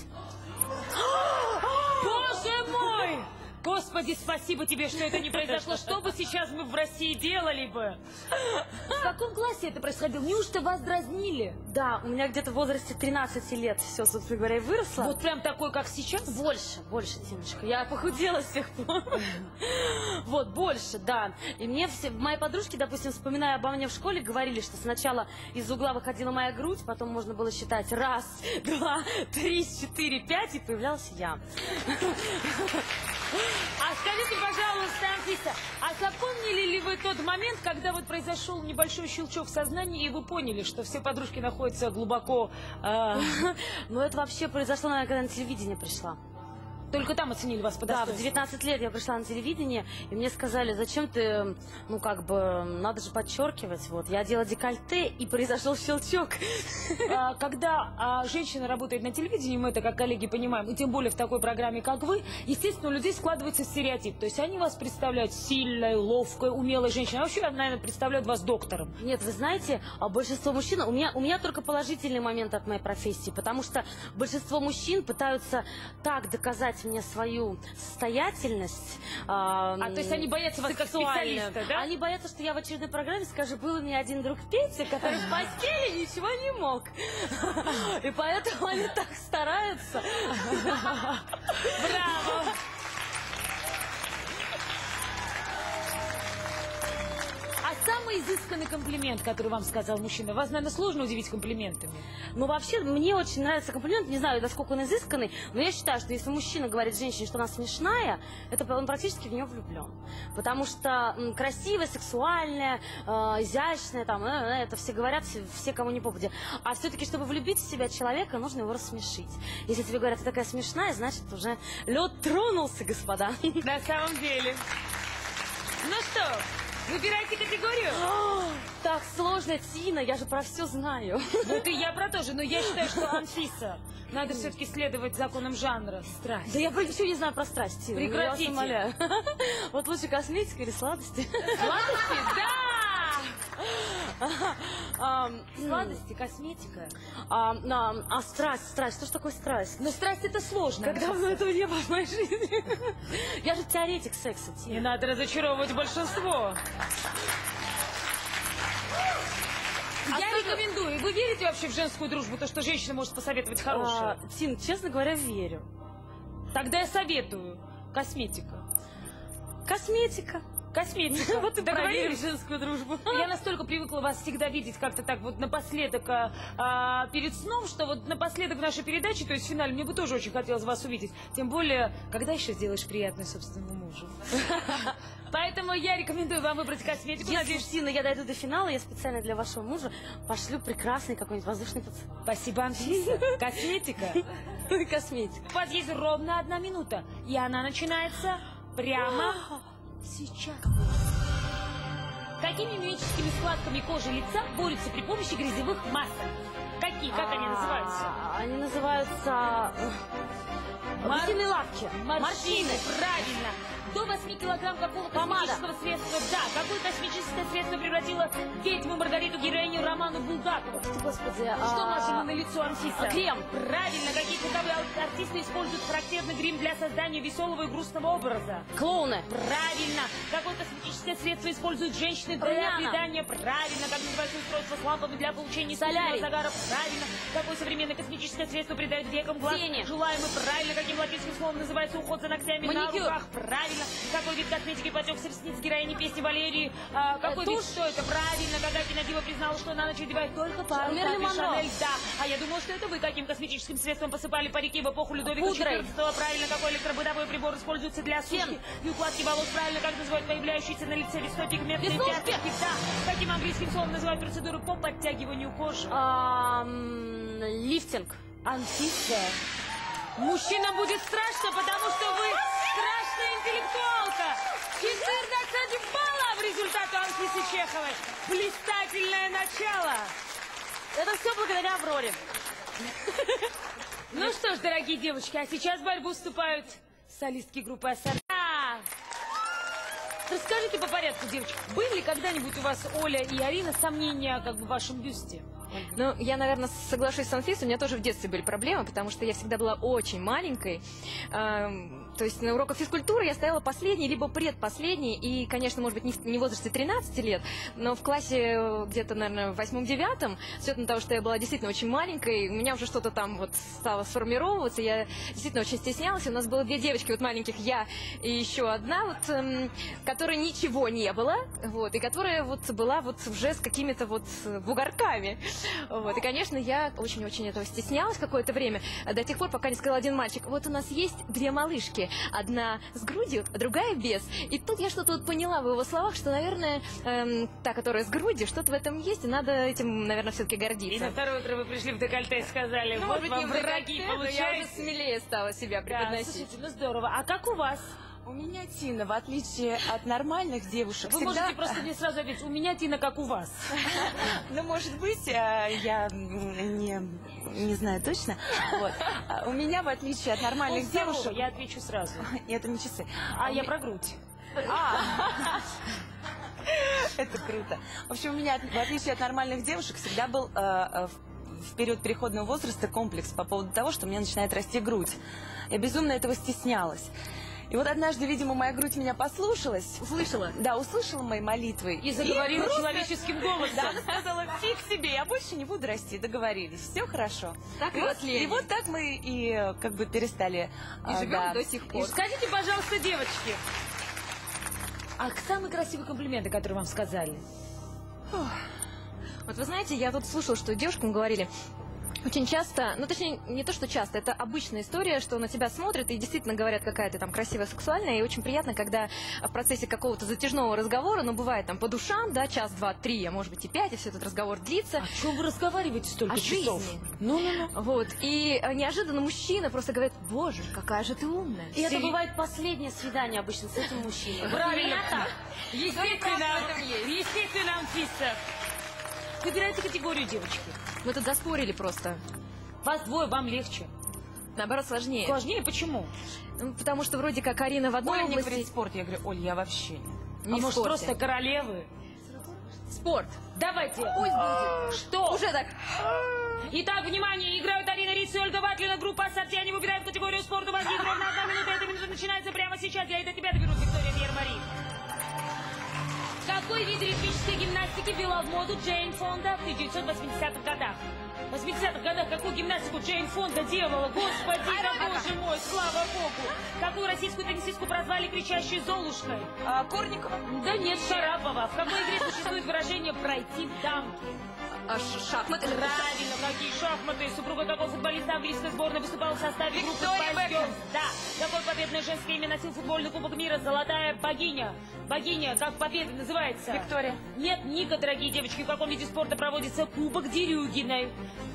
Боже мой! Господи, спасибо тебе, что это не произошло. Что бы сейчас мы в России делали бы? В каком классе это происходило? Неужто вас дразнили? Да, у меня где-то в возрасте тринадцати лет все, собственно говоря, и выросло. Вот прям такой, как сейчас? Больше, больше, Тиночка. Я похудела с тех пор. Вот, больше, да. И мне все, мои подружки, допустим, вспоминая обо мне в школе, говорили, что сначала из угла выходила моя грудь, потом можно было считать раз, два, три, четыре, пять, и появлялась я. А скажите, пожалуйста, Анфиса, а запомнили ли вы тот момент, когда вот произошел небольшой щелчок в сознании, и вы поняли, что все подружки находятся глубоко... Э... Ну, это вообще произошло, наверное, когда на телевидение пришла. Только там оценили вас по Да, достоинству. в девятнадцать лет я пришла на телевидение, и мне сказали, зачем ты, ну, как бы, надо же подчеркивать, вот. Я одела декольте, и произошел щелчок. А, когда а, женщина работает на телевидении, мы это как коллеги понимаем, и тем более в такой программе, как вы, естественно, у людей складывается стереотип. То есть они вас представляют сильной, ловкой, умелой женщиной. А вообще, наверное, представляют вас доктором. Нет, вы знаете, большинство мужчин, у меня, у меня только положительный момент от моей профессии, потому что большинство мужчин пытаются так доказать мне свою состоятельность. А, а то есть они боятся вас как специалиста, да? Они боятся, что я в очередной программе скажу, был у меня один друг Петя, который в постели ничего не мог. И поэтому они так стараются. Браво! А самый изысканный комплимент, который вам сказал мужчина, вас, наверное, сложно удивить комплиментами? Ну, вообще, мне очень нравится комплимент, не знаю, насколько он изысканный, но я считаю, что если мужчина говорит женщине, что она смешная, это он практически в нее влюблен. Потому что м, красивая, сексуальная, э, изящная, там, э, э, это все говорят, все, все кому не попадя. А все-таки, чтобы влюбить в себя человека, нужно его рассмешить. Если тебе говорят, ты такая смешная, значит, уже лед тронулся, господа. На самом деле. Ну что, выбирайте категорию. О, так сложно, Тина, я же про все знаю. Вот и я про то же, но я считаю, что Анфиса, надо все-таки следовать законам жанра. Страсть. Да я про ничего не знаю про страсть, Тина. Прекратите. Я вас умоляю. Вот лучше косметика или сладости? Сладости, да! Сладости, косметика. А, а, а страсть, страсть, что ж такое страсть? Но страсть это сложно. Как давно этого не было в моей жизни? Я же теоретик секса, Тина. Не надо разочаровывать большинство. А Я сколько... рекомендую. Вы верите вообще в женскую дружбу, то, что женщина может посоветовать хорошее? А, Тин, честно говоря, верю. Тогда я советую. Косметика. Косметика. Косметика. Вот и договорились. проверим женскую дружбу. Я настолько привыкла вас всегда видеть как-то так вот напоследок а, а, перед сном, что вот напоследок нашей передачи, то есть в финале, мне бы тоже очень хотелось вас увидеть. Тем более, когда еще сделаешь приятное собственному мужу? Поэтому я рекомендую вам выбрать косметику. Если, Надеюсь, Тина, я дойду до финала, я специально для вашего мужа пошлю прекрасный какой-нибудь воздушный поцелуй. Спасибо, Анфиса. Косметика. Косметика. У вас есть ровно одна минута, и она начинается прямо сейчас. Какими мимическими складками кожи лица борются при помощи грязевых масок? Какие такие, как они называются? А, Они называются... э, Мор- Гусиные лапки. Морщины, правильно. До восьми килограмм какого Помада. космического средства? Да, какое космическое средство превратило ведьму Маргариту героиню романа Булгакова? Господи, Что а, нажимо на лицо Анфиса? Крем. Правильно, какие цветовые ар- артисты используют характерный грим для создания веселого и грустного образа? Клоуны. Правильно. Какое косметическое средство используют женщины для Румяна. придания? Правильно. Как называется устройство с лампами для получения Солярий. искусственного загара? Правильно. Какое современное косметическое средство придает векам глаз? Тени. Желаемый. Правильно. Каким латинским словом называется уход за ногтями Маникюр. на руках? Правильно. Какой вид косметики потек с ресниц героини песни Валерии? А, какой Э, вид? тушь. Что это? Правильно. Когда кинодива признала, что на ночь одевает только пару Мерлин капель Монро. Шанель. Да. А я думала, что это вы каким косметическим средством посыпали парики в эпоху Людовика Пудрой. четырнадцатого. Правильно. Какой электробытовой прибор используется для сушки и укладки волос? Правильно. Как называют появляющиеся на лице весной пигментные Веснушки. пятнышки? Да. Каким английским словом называют процедуру по подтягиванию кожи? А, м, Лифтинг. Анфиса, мужчинам будет страшно, потому что вы страшная интеллектуалка. четырнадцать баллов результату Анфисы Чеховой. Блистательное начало. Это все благодаря Авроре. Ну что ж, дорогие девочки, а сейчас в борьбу вступают солистки группы «Ассорти». Расскажите по порядку, девочки, были ли когда-нибудь у вас, Оля и Арина, сомнения как бы в вашем бюсте? Ну, я, наверное, соглашусь с Анфисой. У меня тоже в детстве были проблемы, потому что я всегда была очень маленькой. Эм, то есть на уроках физкультуры я стояла последней, либо предпоследней. И, конечно, может быть, не в, не в возрасте тринадцати лет, но в классе где-то, наверное, в восьмом-девятом, с учетом того, что я была действительно очень маленькой, у меня уже что-то там вот стало сформироваться. Я действительно очень стеснялась. У нас было две девочки вот маленьких, я и еще одна, вот, эм, которой ничего не было, вот, и которая вот была вот уже с какими-то вот бугорками. Вот. И, конечно, я очень-очень этого стеснялась какое-то время, до тех пор, пока не сказал один мальчик: вот у нас есть две малышки, одна с грудью, а другая без. И тут я что-то вот поняла в его словах, что, наверное, эм, та, которая с грудью, что-то в этом есть, и надо этим, наверное, все-таки гордиться. И на второе утро вы пришли в декольте и сказали: Ну, вот может быть, вам не в враги, декольте, но я уже получается. смелее стала себя Да, преподносить. слушайте, ну здорово. А как у вас? У меня Тина, в отличие от нормальных девушек, Вы всегда... можете просто мне сразу ответить: у меня Тина как у вас. Ну, может быть, э, я м, не, не знаю точно. Вот. А У меня, в отличие от нормальных Ну, здорово, девушек... я отвечу сразу. Это не часы. А у я ме- про грудь. А. Это круто. В общем, у меня, в отличие от нормальных девушек, всегда был э, э, в- в период переходного возраста комплекс по поводу того, что у меня начинает расти грудь. Я безумно этого стеснялась. И вот однажды, видимо, моя грудь меня послушалась. Услышала? Да, услышала мои молитвы. И заговорила просто- человеческим голосом. Да, она сказала: фиг себе, я больше не буду расти. Договорились, все хорошо. Так и, и вот, росли. и вот так мы и э, как бы перестали. И а, живем да. до сих И пор. скажите, пожалуйста, девочки, а самые красивые комплименты, которые вам сказали? Вот вы знаете, я тут слушала, что девушкам говорили очень часто, ну точнее не то, что часто, это обычная история, что на тебя смотрят и действительно говорят, какая ты там красивая, сексуальная, и очень приятно, когда в процессе какого-то затяжного разговора, ну бывает там по душам, да, час, два, три, а может быть и пять, и все этот разговор длится. О чем вы разговариваете столько О часов? жизни. Ну-ну-ну. Вот, и э, неожиданно мужчина просто говорит: боже, какая же ты умная. И это Сери- бывает последнее свидание обычно с этим мужчиной. Правильно. Вот именно так. Естественно, естественно, Анфиса. Выбирайте категорию, девочки. Мы тут заспорили просто. Вас двое, вам легче. Наоборот, сложнее. Сложнее почему? Ну, потому что вроде как Арина в одной Оля мне области... говорит спорт. Я говорю: Оль, я вообще не. Не а в может, спорте. просто королевы? Спорт. Давайте. Пусть будет. Что? Уже так. Итак, внимание, играют Арина Риц и Ольга Ватлина, группа «Ассорти». Они выбирают категорию спорта. У вас есть ровно одна минута. Эта минута начинается прямо сейчас. Я и до тебя доберусь, Виктория Пьер-Мари. Какой вид ритмической гимнастики ввела в моду Джейн Фонда в тысяча девятьсот восьмидесятых годах? В восьмидесятых годах какую гимнастику Джейн Фонда делала? Господи, да боже мой, слава богу! Какую российскую теннисистку прозвали кричащей Золушкой? А, Корникова? Да нет, Шарапова. В какой игре существует выражение «пройти в дамки»? А ш- шахматы? Правильно, какие шахматы? Супруга какого футболиста английской сборной выступала в составе группы Виктория Spice Бекхэм. Girls? Да. Какое победное женское имя носил футбольный кубок мира? Золотая богиня. Богиня, как победа называется? Виктория. Нет, Ника, дорогие девочки, в каком виде спорта проводится Кубок Дерюгиной?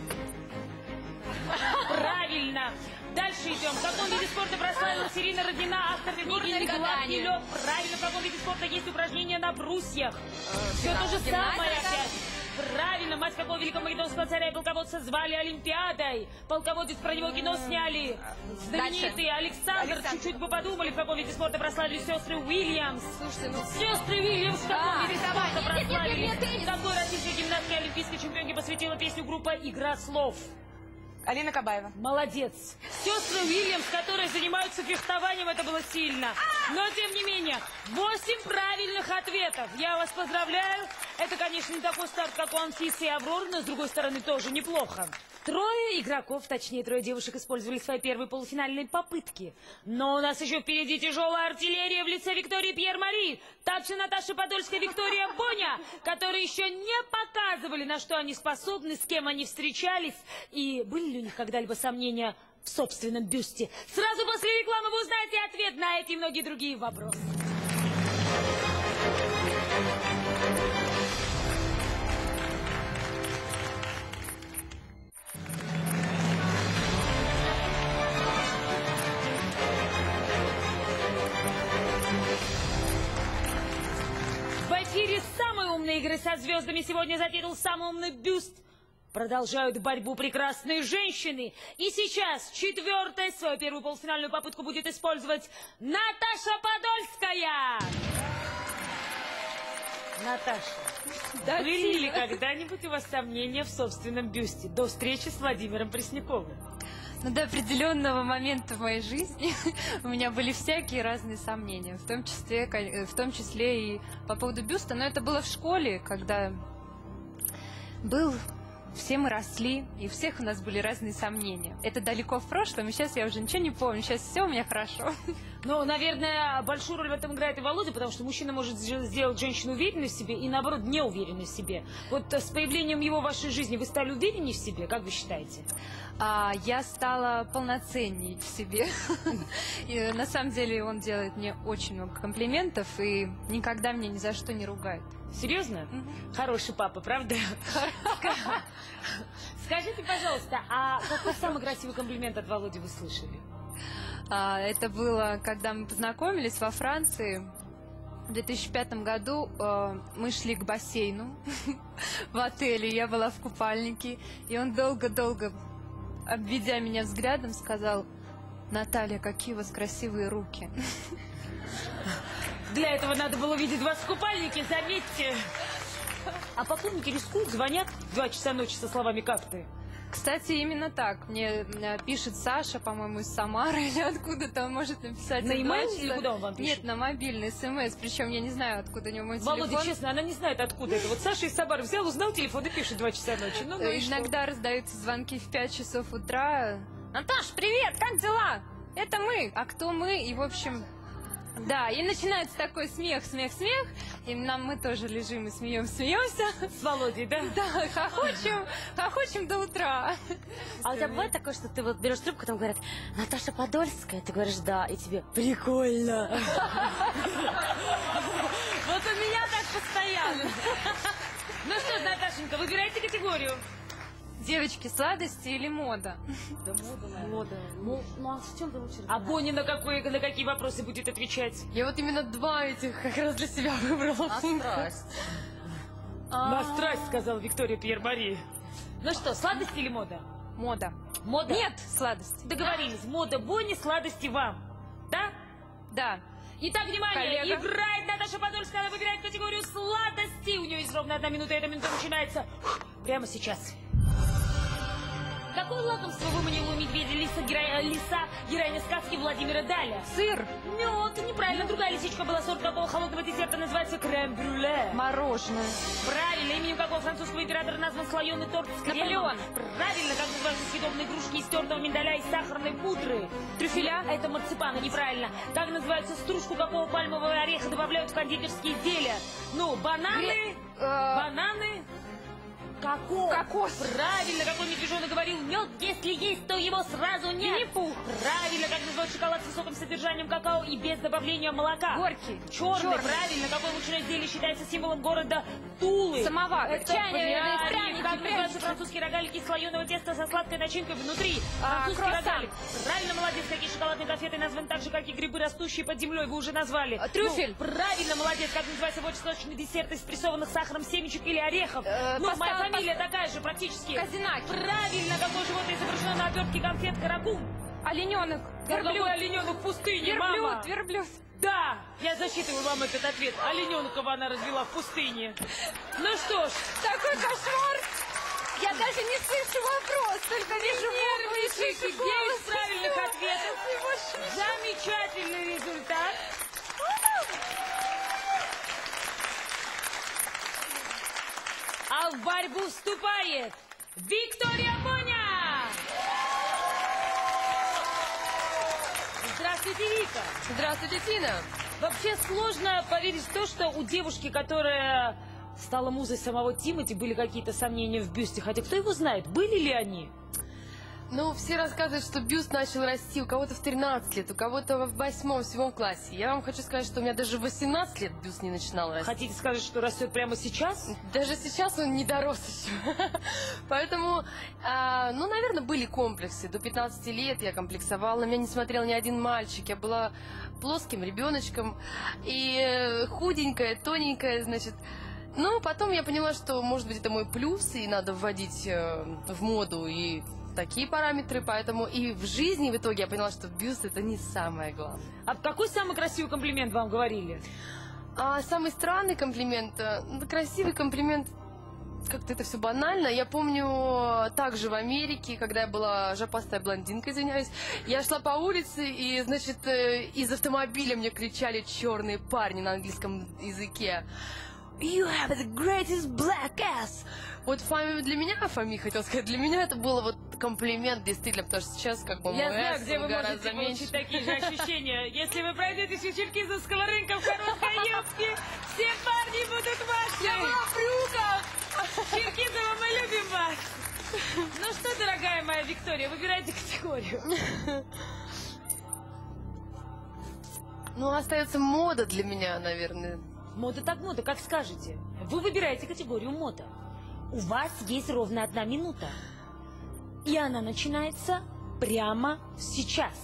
Правильно. Дальше идем. В каком виде спорта прославилась Ирина Родина, автор книги Горное «Не гладкий гадание. лед»? Правильно. В каком виде спорта есть упражнения на брусьях? Все то же гимнастика. самое опять. Правильно, мать какого великого македонского царя и полководца звали Олимпиадой. Полководец, про него кино сняли. Знаменитый Александр. Александр. Чуть-чуть бы подумали, в каком виде спорта прославились сестры Уильямс. Слушайте, ну... Сестры Уильямс в каком А, виде спорта нет, нет, нет, прославились? нет, нет, нет. Какой российской гимнастке олимпийской чемпионке посвятила песню группа «Игра слов»? Алина Кабаева. Молодец. Сестры Уильямс, которые занимаются фехтованием, это было сильно. Но, тем не менее, восемь правильных ответов. Я вас поздравляю. Это, конечно, не такой старт, как у Анфисы и Авроры, но, с другой стороны, тоже неплохо. Трое игроков, точнее, трое девушек, использовали свои первые полуфинальные попытки. Но у нас еще впереди тяжелая артиллерия в лице Виктории Пьер-Мари, также Наташи Подольская, Виктория Боня, которые еще не показывали, на что они способны, с кем они встречались, и были ли у них когда-либо сомнения в собственном бюсте. Сразу после рекламы вы узнаете ответ на эти и многие другие вопросы. В эфире самой умной игры со звездами сегодня за титул «Самый умный бюст». Продолжают борьбу прекрасные женщины. И сейчас четвертая свою первую полуфинальную попытку будет использовать Наташа Подольская. Наташа, Да, были ли Тина. когда-нибудь у вас сомнения в собственном бюсте до встречи с Владимиром Пресняковым? Но до определенного момента в моей жизни у меня были всякие разные сомнения, в том числе, кон- в том числе и по поводу бюста. Но это было в школе, когда был... Все мы росли, и у всех у нас были разные сомнения. Это далеко в прошлом, и сейчас я уже ничего не помню, сейчас все у меня хорошо. Ну, наверное, большую роль в этом играет и Володя, потому что мужчина может сделать женщину уверенной в себе и, наоборот, неуверенной в себе. Вот с появлением его в вашей жизни вы стали увереннее в себе, как вы считаете? А, я стала полноценней в себе. И, на самом деле он делает мне очень много комплиментов и никогда меня ни за что не ругает. Серьезно? Хороший папа, правда? Скажите, пожалуйста, а какой самый красивый комплимент от Володи вы слышали? А, это было, когда мы познакомились во Франции. В две тысячи пятом году э, мы шли к бассейну в отеле, я была в купальнике, и он долго-долго, обведя меня взглядом, сказал: «Наталья, какие у вас красивые руки». Для этого надо было увидеть вас в купальнике, заметьте. А поклонники рискуют, звонят в два часа ночи со словами «как ты?». Кстати, именно так. Мне э, пишет Саша, по-моему, из Самары или откуда-то. Он может написать... На в два e-mail часа. или куда он вам пишет? Нет, на мобильный смс. Причем я не знаю, откуда у него мой Володя, телефон. честно, она не знает, откуда это. Вот Саша из Самары взял, узнал телефон и пишет два часа ночи. Ну, ну и что? Иногда раздаются звонки в пять часов утра. «Наташ, привет, как дела? Это мы». А кто мы? И, в общем... Да, и начинается такой смех, смех, смех. И нам мы тоже лежим и смеемся, смеемся. С Володей, да? Да, хохочем, хохочем до утра. А у тебя бывает такое, что ты вот берешь трубку, там говорят: «Наташа Подольская», ты говоришь «да», и тебе «прикольно». Вот у меня так постоянно. Ну что ж, Наташенька, выбирайте категорию. Девочки, сладости или мода? Да мода, наверное. Мода. Ну, ну а в чем ты лучше А Бонни на, какой, на какие вопросы будет отвечать? Я вот именно два этих как раз для себя выбрала. А страсть? На страсть, сказала Виктория Пьер-Мари. Ну что, сладости или мода? Мода. Мода? Нет, сладости. Договорились. Мода Бонни, сладости вам. Да? Да. Итак, внимание, Коллега. играет Наташа Подольская, она выбирает категорию сладости. У нее есть ровно одна минута, и эта минута начинается прямо сейчас. Какое лакомство выманило у медведя лиса, героя, лиса героиня сказки Владимира Даля? Сыр. Мед. Неправильно. Другая лисичка была, сорт какого холодного десерта называется крем-брюле. Мороженое. Правильно. Именем какого французского императора назван слоеный торт с кремом? Наполеон. Правильно. Как называются съедобные игрушки из тертого миндаля и сахарной пудры? Трюфеля. Это марципаны. Неправильно. Как называется стружку какого пальмового ореха добавляют в кондитерские изделия? Ну, бананы. Гре- э, Бананы. Кокос. Кокос. Правильно, какой медвежонок говорил, мед, если есть, то его сразу нет. Винни-Пух. Правильно, как называют шоколад с высоким содержанием какао и без добавления молока. Горький. Черный, Черный. правильно, какое лучшее изделие считается символом города Тулы. Самовар. Это Чайные пряник. пряники, Как называются пряники. французские рогалики из слоеного теста со сладкой начинкой внутри? А, Французский круассан. рогалик. Правильно, молодец, какие шоколадные конфеты названы так же, как и грибы, растущие под землей, вы уже назвали. А, трюфель. Ну, правильно, молодец, как называется восточный десерт из прессованных сахаром семечек или орехов? Э, ну, паста- моя фамилия паста- такая же, практически. Казинаки. Правильно, какое животное изображено на обертке конфет каракум? Олененок. Горловой олененок в пустыне, мама. Верблюд. Верблюд. Да, я засчитываю вам этот ответ. Олененкова она развела в пустыне. Ну что ж. Такой кошмар. Я даже не слышу вопрос, только вижу буквы и слышу девять голос. правильных ответов. Замечательный результат. А в борьбу вступает Виктория Боня! Здравствуйте, Вика! Здравствуйте, Тина! Вообще сложно поверить в то, что у девушки, которая стала музой самого Тимати, были какие-то сомнения в бюсте. Хотя кто его знает, были ли они? Ну, все рассказывают, что бюст начал расти у кого-то в тринадцать лет, у кого-то в восьмом, седьмом классе. Я вам хочу сказать, что у меня даже в восемнадцать лет бюст не начинал расти. Хотите сказать, что растет прямо сейчас? Даже сейчас он не дорос еще. Поэтому, а, ну, наверное, были комплексы. До пятнадцати лет я комплексовала, на меня не смотрел ни один мальчик. Я была плоским ребеночком и э, худенькая, тоненькая, значит. Но потом я поняла, что, может быть, это мой плюс, и надо вводить э, в моду и такие параметры, поэтому и в жизни в итоге я поняла, что бюст это не самое главное. А какой самый красивый комплимент вам говорили? А самый странный комплимент, э, ну, красивый комплимент, как-то это все банально. Я помню также в Америке, когда я была жопастая блондинка, извиняюсь, я шла по улице, и, значит, э, из автомобиля мне кричали черные парни на английском языке. You have the greatest black ass. Вот Фами, для меня, Фами хотел сказать, для меня это было вот комплимент, действительно, потому что сейчас как бы Я мой знаю, ass, где он вы гораздо можете меньше. получить такие же ощущения. Если вы пройдете вечерки за сковорынком в короткой юбке, все парни будут ваши. Я была в брюках. Черкизова, мы любим вас. Ну что, дорогая моя Виктория, выбирайте категорию. Ну, остается мода для меня, наверное. Мода так мода, как скажете. Вы выбираете категорию мода. У вас есть ровно одна минута. И она начинается прямо сейчас.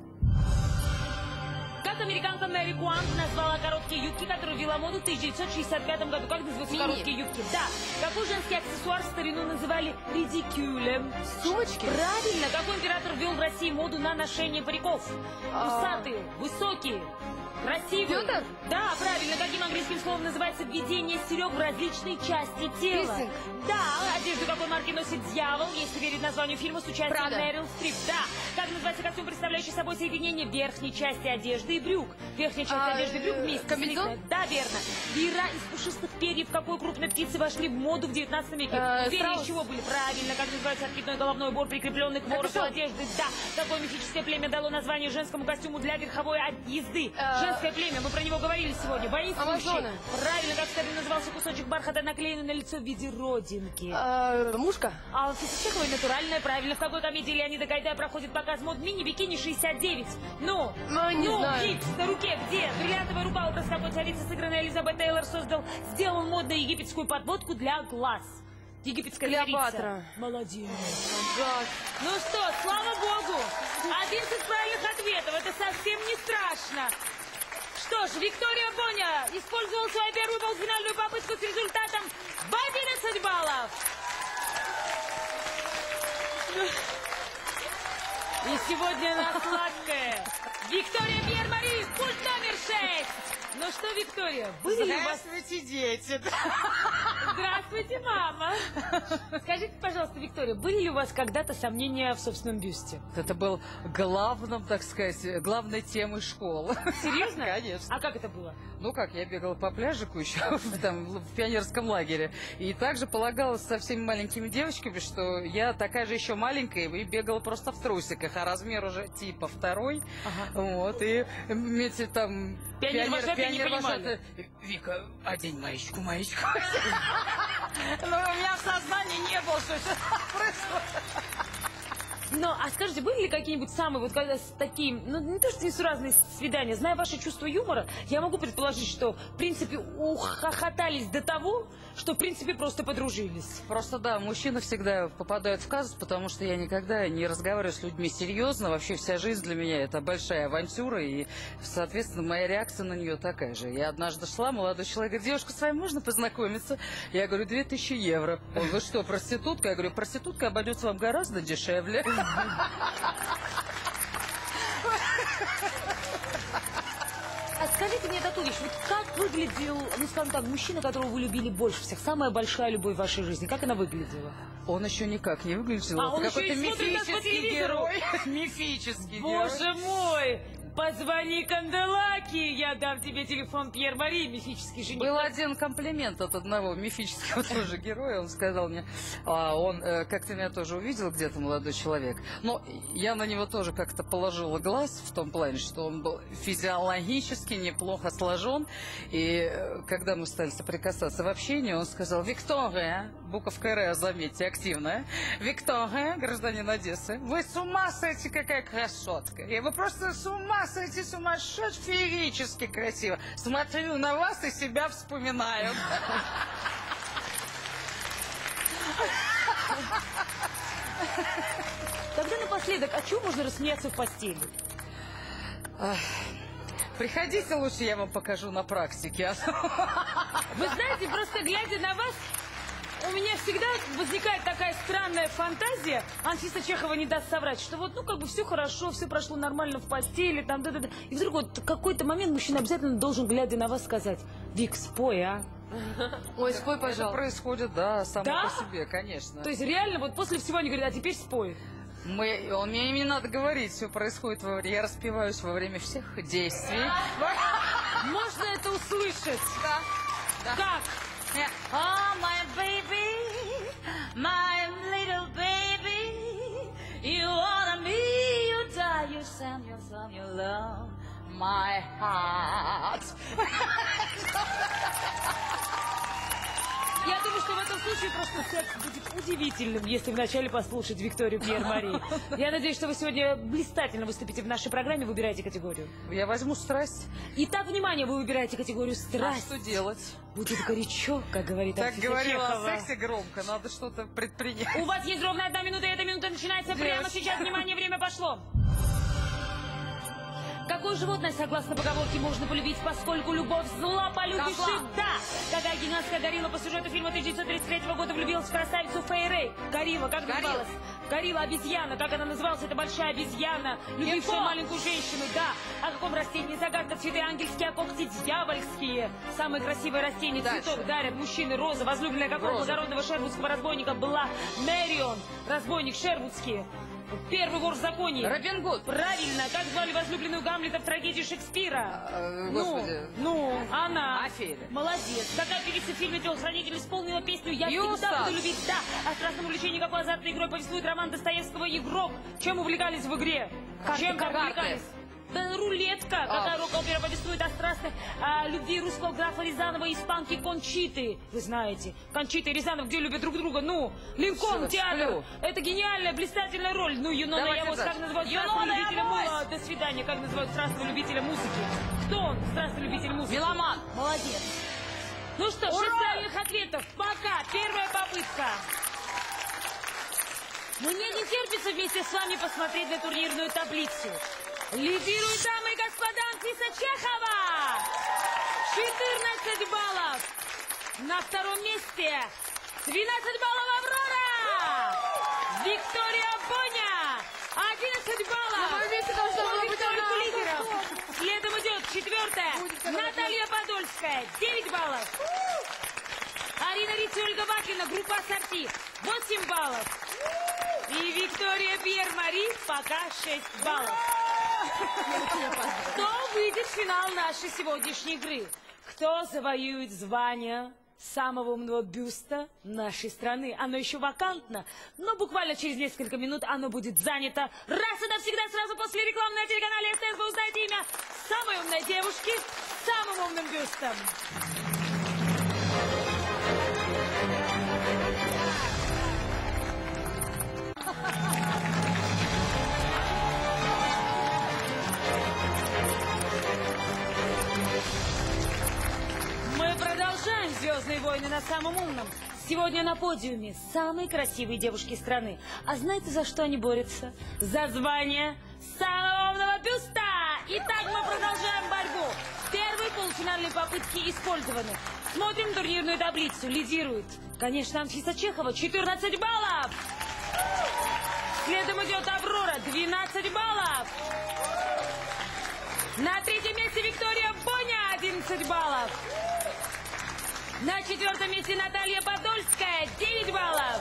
Как американка Мэри Куант назвала короткие юбки, которые вела моду в тысяча девятьсот шестьдесят пятом году? Как называются Мини. короткие юбки? Да. Какой женский аксессуар в старину называли редикюлем? Сумочки? Правильно. Какой император ввел в России моду на ношение париков? А. Усатые, высокие, красивые. Пётр? Да, правильно. Каким английским словом называется введение серег в различные части тела? Пирсинг. Да. Одежду какой марки носит дьявол, если верить названию фильма с участием Прада. Мэрил Стрип? Да. Как называется костюм, представляющий собой соединение верхней части одежды и брюк? Верхняя часть А, одежды и брюк вместе. комбинезон? слитная. Да, верно. Веера из пушистых перьев какой крупной птицы вошли в моду в девятнадцатом веке? Э, Перья страус. из чего были? Правильно. Как называется откидной головной убор, прикрепленный к вороту Капюшон. одежды? Да. Какое мифическое племя дало название женскому костюму для верховой од- езды? Э, Женское племя, мы про него говорили сегодня. Воинствующий. Амазоны. Правильно, как старый назывался кусочек бархата, наклеенный на лицо в виде родинки. А, мушка? А Фисичековой натуральная, правильно. В какой комедии Леонида Гайдая проходит показ мод мини-бикини шестьдесят девять? Ну, Ну, не ну, знаю. гипс на руке где? Бриллиантовая рука, образ какой царицы, сыгранная Элизабет Тейлор, создал, сделал модную египетскую подводку для глаз. Египетская Клеопатра. царица. Молодец. Да. Ну что, слава богу, одиннадцать правильных ответов, это совсем не страшно. Что ж, Виктория Боня использовала свою первую полуфинальную попытку с результатом в одиннадцать баллов. И сегодня на сладкое Виктория Пьер-Мари, пульт номер шесть. Ну что, Виктория, были ли у вас... Здравствуйте, дети. Здравствуйте, мама. Скажите, пожалуйста, Виктория, были ли у вас когда-то сомнения в собственном бюсте? Это был главным, так сказать, главной темой школы. Серьезно? Конечно. А как это было? Ну как, я бегала по пляжику еще там, в пионерском лагере. И также полагалось со всеми маленькими девочками, что я такая же еще маленькая и бегала просто в трусиках. а размер уже типа второй. Ага. Вот, и эти там... Пионер-вожатые пионер, не понимали. Вика, одень маечку, маечку. Но у меня в сознании не было, что это происходит. Ну, а скажите, были ли какие-нибудь самые, вот когда с таким, ну, не то, что несуразные свидания, зная ваше чувство юмора, я могу предположить, что, в принципе, ухохотались до того, что, в принципе, просто подружились. Просто, да, мужчины всегда попадают в казус, потому что я никогда не разговариваю с людьми серьезно. Вообще вся жизнь для меня это большая авантюра, и, соответственно, моя реакция на нее такая же. Я однажды шла, молодой человек говорит: девушка, с вами можно познакомиться? Я говорю: две тысячи евро. Он: вы что, проститутка? Я говорю: проститутка обойдется вам гораздо дешевле. А скажите мне такую вещь, вот как выглядел, ну, скажем так, мужчина, которого вы любили больше всех, самая большая любовь в вашей жизни, как она выглядела? Он еще никак не выглядел, а он какой-то еще и мифический герой. Мифический Боже герой. мой! Позвони Канделаки, я дам тебе телефон Пьер Мари, мифический жених. Был один комплимент от одного мифического тоже героя. Он сказал мне, а, он э, как-то меня тоже увидел где-то, молодой человек. Но я на него тоже как-то положила глаз в том плане, что он был физиологически неплохо сложен. И э, когда мы стали соприкасаться в общении, он сказал: Виктория, буковка Р, заметьте, активная. Виктория, гражданин Одессы, вы с ума сойти, какая красотка. И вы просто с ума сойти, сумасшедший, феерически красиво. Смотрю на вас и себя вспоминаю. Тогда напоследок, о чем можно рассмеяться в постели? Приходите лучше, я вам покажу на практике. Вы знаете, просто глядя на вас, у меня всегда возникает такая странная фантазия, Анфиса Чехова не даст соврать, что вот, ну, как бы все хорошо, все прошло нормально в постели, там, да-да-да. И вдруг вот какой-то момент мужчина обязательно должен, глядя на вас, сказать: Вик, спой, а? Ой, спой, пожалуйста. Это происходит, да, само да? по себе, конечно. То есть реально вот после всего они говорят: а теперь спой. Мы, он, мне не надо говорить, все происходит во время, я распеваюсь во время всех действий. Можно это услышать? Да. Да. Как? Oh, my baby, my little baby, you wanna me, you die, you send your song, you love my heart. Я думаю, что в этом случае просто секс будет удивительным, если вначале послушать Викторию Пьер Мари. Я надеюсь, что вы сегодня блистательно выступите в нашей программе. Выбирайте категорию. Я возьму страсть. Итак, внимание, вы выбираете категорию страсть. А что делать? Будет горячо, как говорит Анфиса Чехова. Так говорила о сексе громко, надо что-то предпринять. У вас есть ровно одна минута, и эта минута начинается прямо сейчас. Внимание, время пошло. Какое животное, согласно поговорке, можно полюбить, поскольку любовь зла, полюбишь и да? Какая гигантская горилла по сюжету фильма тысяча девятьсот тридцать третьего года влюбилась в красавицу Фэй Рэй? Горилла, как называлась? Горилла, обезьяна, как она называлась? Это большая обезьяна, любившая маленькую женщину, да. О каком растении загадка? Цветы ангельские, а когти дьявольские. Самое красивое растение, цветок дарят мужчины, роза. Возлюбленная какого благородного шервудского разбойника была Мэрион, разбойник шервудский. Первый вор в законе. Робин Гуд. Правильно. Как звали возлюбленную Гамлета в трагедии Шекспира? А, ну, ну, она. Офелия. Молодец. Какая певица в фильме «Телохранитель» исполнила песню «Я Юстас. всегда буду любить». Да. О страстном увлечении какой азартной игрой повествует роман Достоевского «Игрок». Чем увлекались в игре? Карты, Чем там карты. увлекались? Да, рулетка. А. Какая рок-опера повествует о страстной о любви русского графа Рязанова и испанки Кончиты? Вы знаете. Кончита и Рязанов где любят друг друга? Ну, Линкольн, театр. Сплю. Это гениальная, блистательная роль. Ну, Юнона Явос, как называют страстного любителя музыки? До свидания. Как называют страстного любителя музыки? Кто он, страстный любитель музыки? Меломан. Молодец. Ну что, шесть правильных ответов. Пока. Первая попытка. Мне не терпится вместе с вами посмотреть на турнирную таблицу. Лидирует, дамы и господа, Анфиса Чехова! четырнадцать баллов! На втором месте двенадцать баллов Аврора! Виктория Боня! одиннадцать баллов! На моем месте должна была быть Виктория лидеров! Следом идет четвертая Наталья Подольская, девять баллов! Арина Риц и Ольга Баклина, группа «Ассорти», восемь баллов! И Виктория Пьер Мари пока шесть баллов. Кто выйдет в финал нашей сегодняшней игры? Кто завоюет звание самого умного бюста нашей страны. Оно еще вакантно, но буквально через несколько минут оно будет занято. Раз и навсегда, сразу после рекламы на телеканале СТС вы узнаете имя самой умной девушки с самым умным бюстом. Мы продолжаем «Звездные войны» на самом умном. Сегодня на подиуме самые красивые девушки страны. А знаете, за что они борются? За звание самого умного бюста! Итак, мы продолжаем борьбу. Первые полуфинальные попытки использованы. Смотрим турнирную таблицу. Лидирует, конечно, Анфиса Чехова, четырнадцать баллов. Следом идет Аврора, двенадцать баллов. На третьем месте Виктория Боня, одиннадцать баллов. На четвертом месте Наталья Подольская, девять баллов.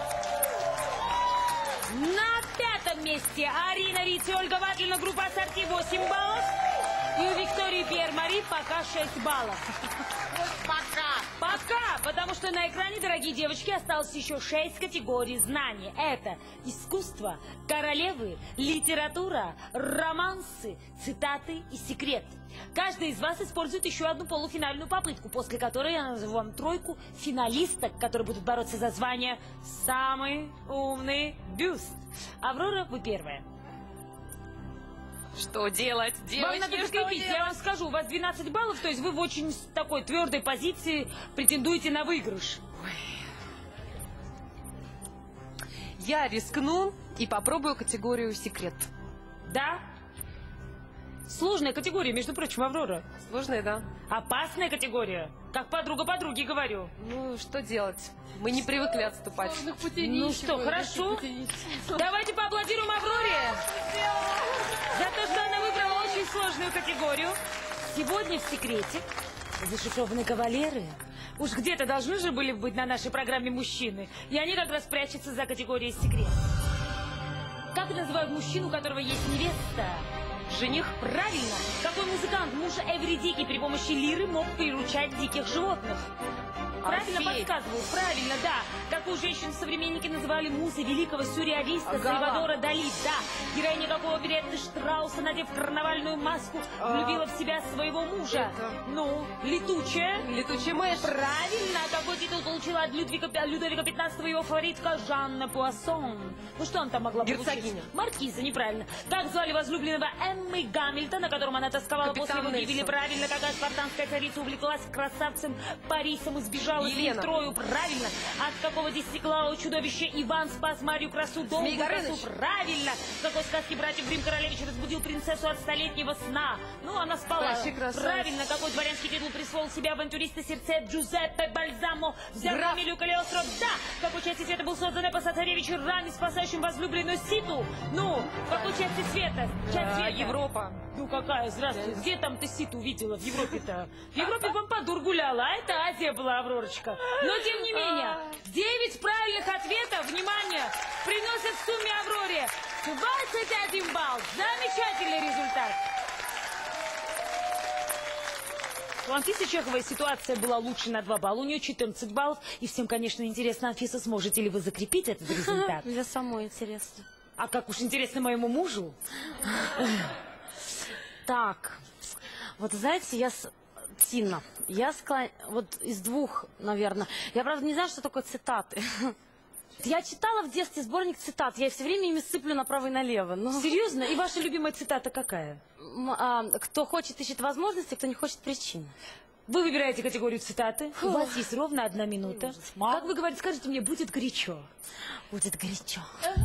На пятом месте Арина Риц и Ольга Ватлина, группа «Ассорти», восемь баллов. И у Виктории Пьер-Мари пока шесть баллов. Пока. Пока, потому что на экране, дорогие девочки, осталось еще шесть категорий знаний. Это искусство, королевы, литература, романсы, цитаты и секрет. Каждый из вас использует еще одну полуфинальную попытку, после которой я назову вам тройку финалисток, которые будут бороться за звание «Самый умный бюст». Аврора, вы первая. Что делать, девочки? Вам надо закрепить, я вам скажу, у вас двенадцать баллов, то есть вы в очень такой твердой позиции претендуете на выигрыш. Я рискну и попробую категорию «Секрет». Да? Сложная категория, между прочим, Аврора. Сложная, да. Опасная категория. Как подруга подруги говорю. Ну, что делать? Мы не привыкли отступать. Ну что, хорошо. Давайте поаплодируем Авроре за то, что она выбрала очень сложную категорию. Сегодня в секрете зашифрованы кавалеры. Уж где-то должны же были быть на нашей программе мужчины. И они как раз прячутся за категорией секрет. Как называют мужчину, у которого есть невеста? Жених? Правильно. Какой музыкант, муж Эвридики, при помощи лиры мог приручать диких животных? Правильно Орфей. подсказывают, правильно, да. Какую женщину современники называли музой великого сюрреалиста Ага. Сальвадора Дали, да. Героиня какого Беретты Штрауса, надев карнавальную маску, А. влюбила в себя своего мужа. Это- Ну, летучая? Летучая мышь. Правильно. Какой титул получила от Людвига, Людовика пятнадцатого его фаворитка Жанна Пуассон? Ну, что она там могла получить? Герцогиня. Маркиза, неправильно. Как звали возлюбленного Эммы Гамильтона, которым она тосковала Капитан после его гибели? Нельсон. Правильно. Какая спартанская царица увлеклась красавцем Парисом и сбежала с ним Елена. в Трою? Правильно. От какого десятиглавого чудовища Иван спас Марию Красу, долгую Змей Горыныч. красу? Правильно. В какой сказке братьев Грим Королевич разбудил принцессу от столетнего сна? Ну, она спала. Тащи, красавица. Правильно. Какой дворянский титул присвоил себе авантюриста сердце Джузеппе Бальзамо? Взял Граф. фамилию Калиостро? Да. В какой части света был создан эпос о царевиче Раме, спасающим возлюбленную Ситу? Ну, в какой части света? Часть А, света. Европа. Ну какая, здравствуй. Где там ты Ситу видела в Европе-то? В Европе Помпадур гуляла, а это Азия была, Авророчка. Но тем не менее, девять правильных ответов, внимание, приносят в сумме Авроре двадцать один балл. Замечательный результат. У Анфисы Чеховой ситуация была лучше на два балла, у нее четырнадцать баллов. И всем, конечно, интересно, Анфиса, сможете ли вы закрепить этот результат? Мне самой интересно. А как уж интересно моему мужу. Так, вот знаете, я с... Тина, я склон... вот из двух, наверное. Я, правда, не знаю, что такое цитаты. Я читала в детстве сборник цитат, я все время ими сыплю направо и налево. Но... Серьезно? И ваша любимая цитата какая? М, а, кто хочет, ищет возможности, кто не хочет, причин. Вы выбираете категорию цитаты. Фу. У вас есть ровно одна минута. Мало. Как вы говорите, скажите мне, будет горячо. Будет горячо.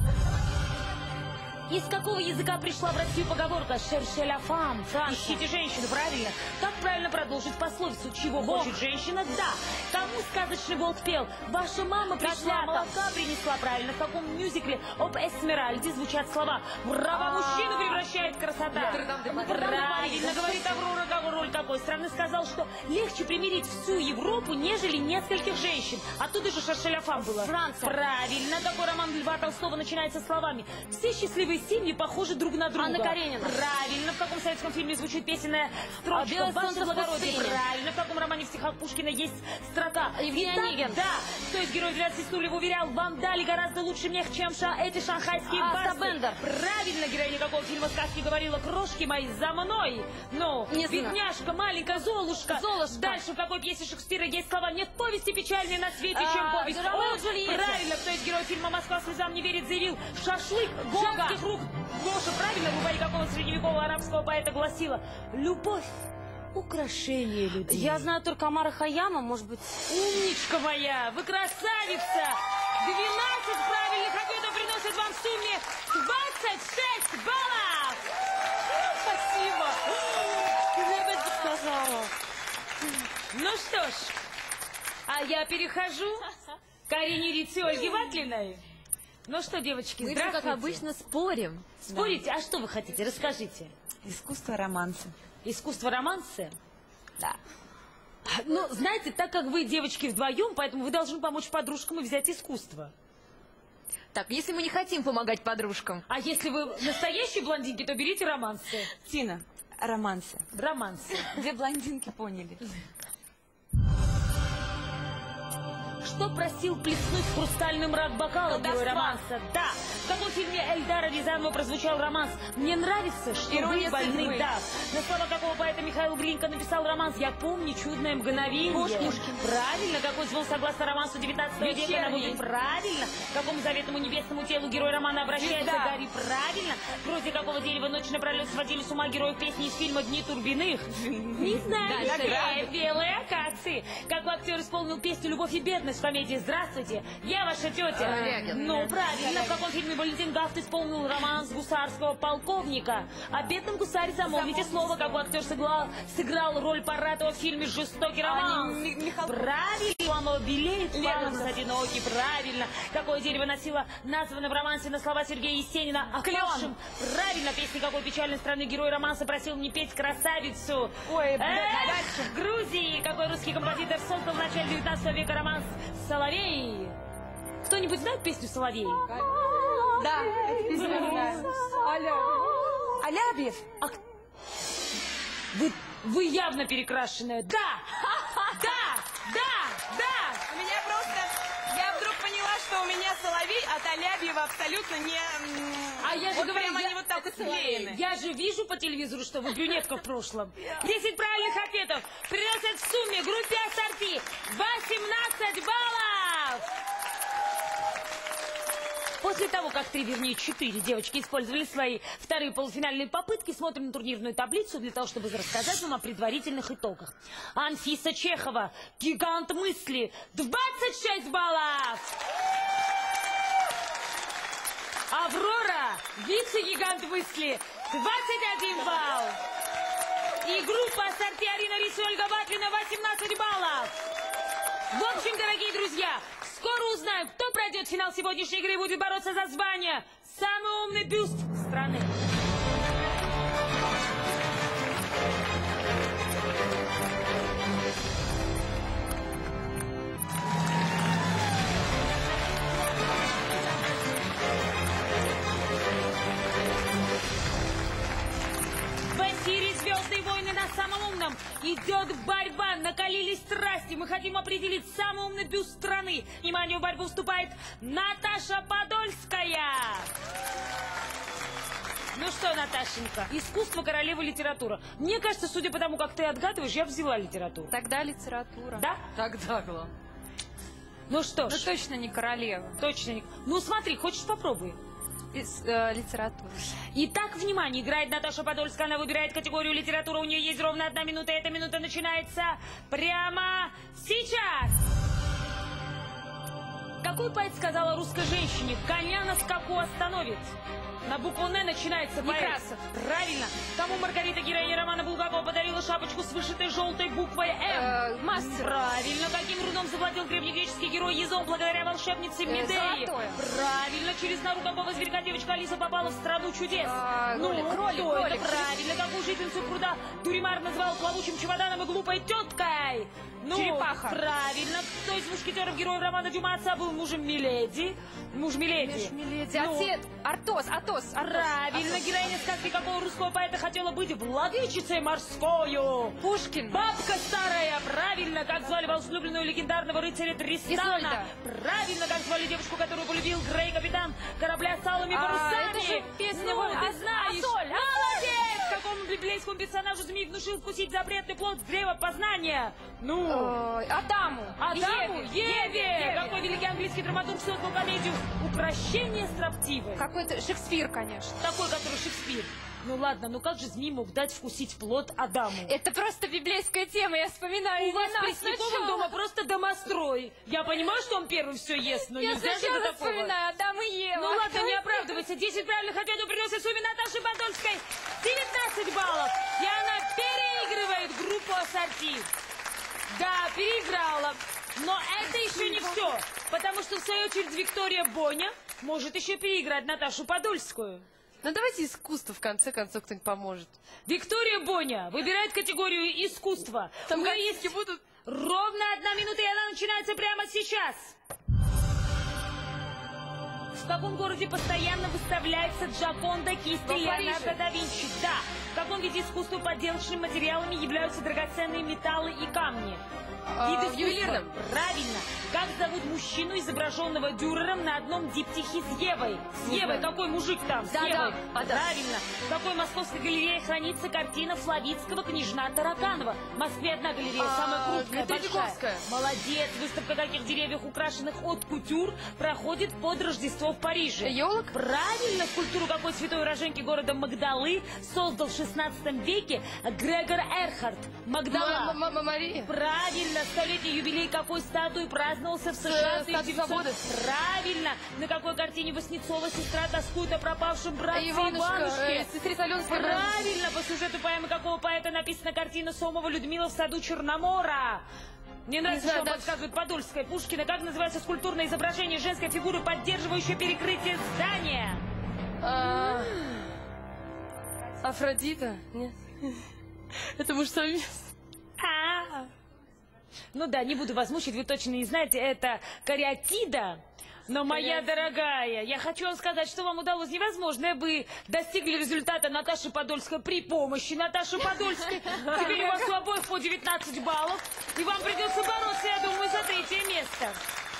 Из какого языка пришла в Россию поговорка «Cherchez la femme»? Ищите женщину, правильно? Как правильно продолжить пословицу «Чего Бог. хочет женщина?» Да. Кому сказочный волк пел? Ваша мама пришла, Котлята. молока принесла, правильно. В каком мюзикле об Эсмеральде звучат слова «Браво, А. мужчину превращает означает красота. Нотр-Дам-де-Пари. Правильно говорит Аврора, какой роль какой страны сказал, что легче примирить всю Европу, нежели нескольких женщин. Оттуда же Шершеляфам было. Франция. Правильно, такой роман Льва Толстого начинается словами: все счастливые семьи похожи друг на друга. Анна Каренина. Правильно, в каком советском фильме звучит песенная А, строчка «Белое «Ваше солнце в благородие». пустыне». Правильно, в каком романе в стихах Пушкина есть строка Евгений «Итак, Онегин». да, то есть герой двенадцати стульев уверял, вам дали гораздо лучше мех, чем ша эти шанхайские А, барсы. Сабендер. Правильно, героиня какого фильма сказки говорила: крошки мои, за мной. Ну, Не знаю. бедняжка, маленькая Золушка. Золушка. Дальше в какой пьесе Шекспира есть слова: нет повести печальнее на свете, чем А, повесть. Ромео О, и Джульетта. правильно, то есть герой фильма «Москва слезам не верит» заявил: шашлык женских рук. Гоша, правильно, в рубаре какого средневекового арабского поэта гласила: любовь — украшение людей. Я знаю только Амара Хаяма, может быть... Умничка моя, вы красавица! двенадцать правильных ответов приносят вам в сумме двадцать шесть баллов! Спасибо! Я опять подсказала. Ну что ж, а я перехожу к Арине Риц и Ольге Ватлиной. Ну что, девочки, Мы же, здравствуйте. как обычно, спорим. Спорите? А что вы хотите? Расскажите. Искусство романса. Искусство романса? Да. Ну, знаете, так как вы девочки вдвоем, поэтому вы должны помочь подружкам и взять искусство. Так, если мы не хотим помогать подружкам. А если вы настоящие блондинки, то берите романсы. Тина, романсы. Романсы. Две блондинки поняли. Что просил плеснуть в хрустальный мрак бокала герой романса? Да. В каком фильме Эльдара Рязанова прозвучал романс «Мне нравится, что Ирония вы больны». судьбы. Да. На слова какого поэта Михаил Глинка написал романс «Я помню чудное мгновение». Пушкин. Правильно. Какой звон согласно романсу девятнадцатого века Вечерний. наводит? Правильно. К какому заветному небесному телу герой романа обращается? Звезда. Гарри? Правильно. В грозе какого дерева ночь напролет сводили с ума героев песни из фильма «Дни Турбиных»? Не знаю. Дальше. Какая белые акации. Какой актер исполнил песню «Любовь и бедность» в комедии «Здравствуйте, я ваша тетя». Корягин. Ну, правильно. В каком фильме Валентин Гафт исполнил романс гусарского полковника? О бедном гусаре замолвите слово, какой актер сыграл, сыграл роль Паратова в фильме «Жестокий романс». М- Михалков. Правильно. Мама белеет, Лермонтов. палец одинокий. Правильно. Какое дерево носило названо в романсе на слова Сергея Есенина о Клен. хорошем? Правильно. Песни какой печальной страны герой романса просил не петь красавицу? Ой, Эх, дальше. в Грузии какой русский композитор создал в начале девятнадцатого века романс «Соловей»? Кто-нибудь знает песню «Соловей»? Да, это песня я знаю. Алябьев. А к- Вы, вы явно перекрашенная. Да! Да! Да! Да! У меня просто... Я вдруг поняла, что у меня соловей от Алябьева абсолютно не... м, А я же вот говорю, прям я, они вот так вот склеены. я же вижу по телевизору, что вы брюнетка в прошлом. Десять правильных ответов приносят в сумме группе ассорти восемнадцать баллов! После того, как три, вернее, четыре девочки использовали свои вторые полуфинальные попытки, смотрим на турнирную таблицу для того, чтобы рассказать вам о предварительных итогах. Анфиса Чехова, гигант мысли, двадцать шесть баллов! Аврора, вице-гигант мысли, двадцать один балл! И группа ассорти Арина Риц и Ольга Ватлина, восемнадцать баллов! В общем, дорогие друзья, скоро узнаем, кто пройдет финал сегодняшней игры и будет бороться за звание «Самый умный бюст страны». В эфире «Звездные войны» на самом умном. Идет борьба, накалились страсти. Мы хотим определить самый умный бюст страны. Внимание, в борьбу вступает Наташа Подольская. Ну что, Наташенька, искусство королевы литература. Мне кажется, судя по тому, как ты отгадываешь, я взяла литературу. Тогда литература. Да? Тогда, главное. Ну что ж. Ну точно не королева. Точно не... Ну смотри, хочешь попробуй? Из, э, литературы. Итак, внимание, играет Наташа Подольская, она выбирает категорию литература, у нее есть ровно одна минута, и эта минута начинается прямо сейчас. Какой поэт сказал о русской женщине: коня на скаку остановит? На букву «Н» начинается поэт. Некрасов. Правильно. Кому Маргарита, героиня романа Булгакова, подарила белую шапочку с вышитой желтой буквой М? Э, мастер. Правильно. Каким трудом завладел древнегреческий герой Езон благодаря волшебнице Медее? Золотое. Правильно. Через нору какого зверька девочка Алиса попала в страну чудес? А, ну, кролик, кролик, кто кролик. это? Правильно. Какую жительницу пруда Дуримар назвал плавучим чемоданом и глупой теткой? Ну, Черепаха. Правильно. Кто из мушкетеров героев романа Дюма отца был мужем Миледи? Муж Миледи. Миледи. Ну, Отец. Артос, Атос. правильно. Героиня сказки какого русского поэта хотела быть владычицей морскою? Пушкин. Бабка старая. Правильно. Как звали возлюбленную легендарного рыцаря Тристана? Изольда. Правильно. Как звали девушку, которую полюбил Грей, капитан корабля с алыми А, парусами? это же песня Ну, Воли. ты знаешь. Ассоль, Молодец. Какому библейскому персонажу змей внушил вкусить запретный плод с древа познания? Ну... Ой, Адаму. Адаму, Еве. Еве! Еве. Какой великий английский драматург создал комедию «Укрощение строптивой»? Какой-то Шекспир, конечно. Такой, который Шекспир. Ну ладно, ну как же змей мог дать вкусить плод Адаму? Это просто библейская тема, я вспоминаю. У вас имена Преснякова сначала. дома просто домострой. Я понимаю, что он первым все ест, но Я нельзя же сначала до такого. вспоминаю Адам и Ева. Ну ладно, не оправдывайся. десять правильных ответов приносит в сумме Наташи Подольской девятнадцать баллов. И она переигрывает группу Ассорти. Да, переиграла. Но это еще не все. Потому что, в свою очередь, Виктория Боня может еще переиграть Наташу Подольскую. Ну давайте искусство, в конце концов, кто-нибудь поможет. Виктория Боня выбирает категорию искусства. Там У нее картинки есть будут. ровно одна минута, и она начинается прямо сейчас. В каком городе постоянно выставляется Джаконда кисти Во Леонардо Париже. да Винчи? Да. В каком виде искусства подделочными материалами являются драгоценные металлы и камни? А, Вид в искусства. ювелирном. Правильно. Как зовут мужчину, изображенного Дюрером на одном диптихе с Евой? С Не Евой. знаю. Какой мужик там? С Да, Евой. да. А, да. Правильно. В какой московской галерее хранится картина Флавицкого «Княжна Тараканова»? В Москве одна галерея, А, самая крупная, Третьяковская. большая. Молодец. Выставка каких деревьев, украшенных от кутюр, проходит под Рождество в Париже? Елок? Правильно. Скульптуру какой святой уроженки города Магдалы создал в шестнадцатом веке Грегор Эрхард? Магдала. Мама Мария. Правильно. Столетний юбилей какой статуи праздновался в США? Э, Статуя свободы. Правильно. На какой картине Васнецова сестра тоскует о пропавшем братце Иванушка, Иванушке? э, сестрица Аленская. Правильно. По сюжету поэмы какого поэта написана картина Сомова «Людмила в саду Черномора»? Мне нравится, знаю, что дальше. подсказывает Подольская. Пушкина. Как называется скульптурное изображение женской фигуры, поддерживающее перекрытие здания? А, Афродита? Нет. Это муж совместно. А. Ну да, не буду вас мучить, вы точно не знаете, это кариатида. Но, моя дорогая, я хочу вам сказать, что вам удалось невозможное. Вы достигли результата Наташи Подольской при помощи Наташи Подольской. Теперь у вас у обоих по девятнадцать баллов. И вам придется бороться, я думаю, за третье место.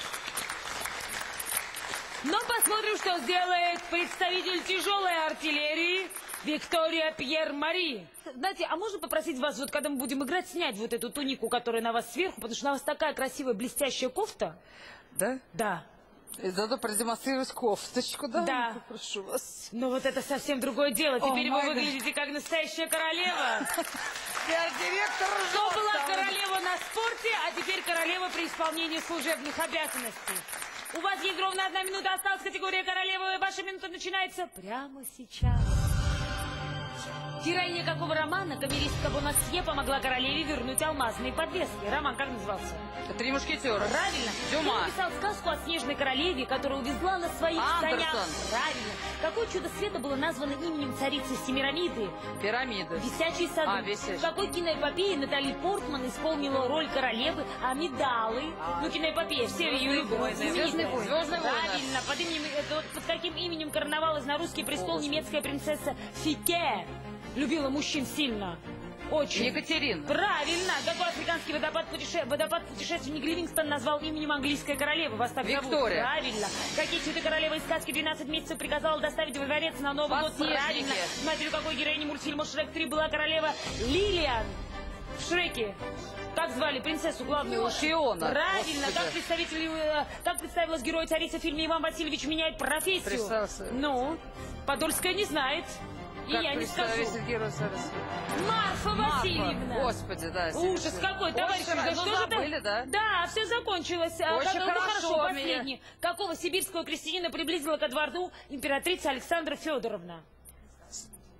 Но посмотрим, что сделает представитель тяжелой артиллерии Виктория Пьер-Мари. Знаете, а можно попросить вас, вот когда мы будем играть, снять вот эту тунику, которая на вас сверху, потому что на вас такая красивая блестящая кофта. Да? Да. И надо продемонстрировать кофточку, да? Да. Ну, прошу вас. Ну вот это совсем другое дело. Теперь О, вы май выглядите как настоящая королева. Я директор То была жёстко. королева на спорте, а теперь королева при исполнении служебных обязанностей. У вас есть ровно одна минута, осталась категория королевы. Ваша минута начинается прямо сейчас. Героиня какого романа камеристка Бонасье помогла королеве вернуть алмазные подвески? Роман как назывался? Три мушкетера. Правильно. Дюма. Кто написал сказку о снежной королеве, которая увезла на своих санях? Андерсон. Правильно. Какое чудо света было названо именем царицы Семирамиды? Пирамиды. Висячий сад. А, висячий. В какой киноэпопее Натали Портман исполнила роль королевы Амидалы? Ну, киноэпопея, все ее любят. войны. Знаменитая. Звездные войны. Звездные войны. Правильно. Под, именем, это вот под каким именем короновалась на русский престол немецкая принцесса Фике? Любила мужчин сильно. Очень. Екатерина. Правильно. Какой африканский водопад, путеше... водопад путешественник Ливингстон назвал именем английской королевы? Вас так зовут? Виктория. Правильно. Какие цветы королева из сказки двенадцать месяцев приказала доставить во дворец на Новый год? Подснежники. Правильно. Матерью какой героини мультфильма «Шрек три» была королева Лилиан в «Шреке»? Как звали принцессу главную? Фиона. Правильно. Господи. Как, представитель, э, как представилась герой царицы в фильме «Иван Васильевич меняет профессию»? Представился. Ну, Подольская не знает. И Как я не скажу. представитель героя Сараса. Марфа Марфа. Васильевна. Господи, да. Ужас серьезно. какой, товарищи. Очень Да хорошо. что Ну, же это? забыли, да? Да, все закончилось. А, Очень как- ну, хорошо, меня. последний. Какого сибирского крестьянина приблизила ко двору императрица Александра Федоровна?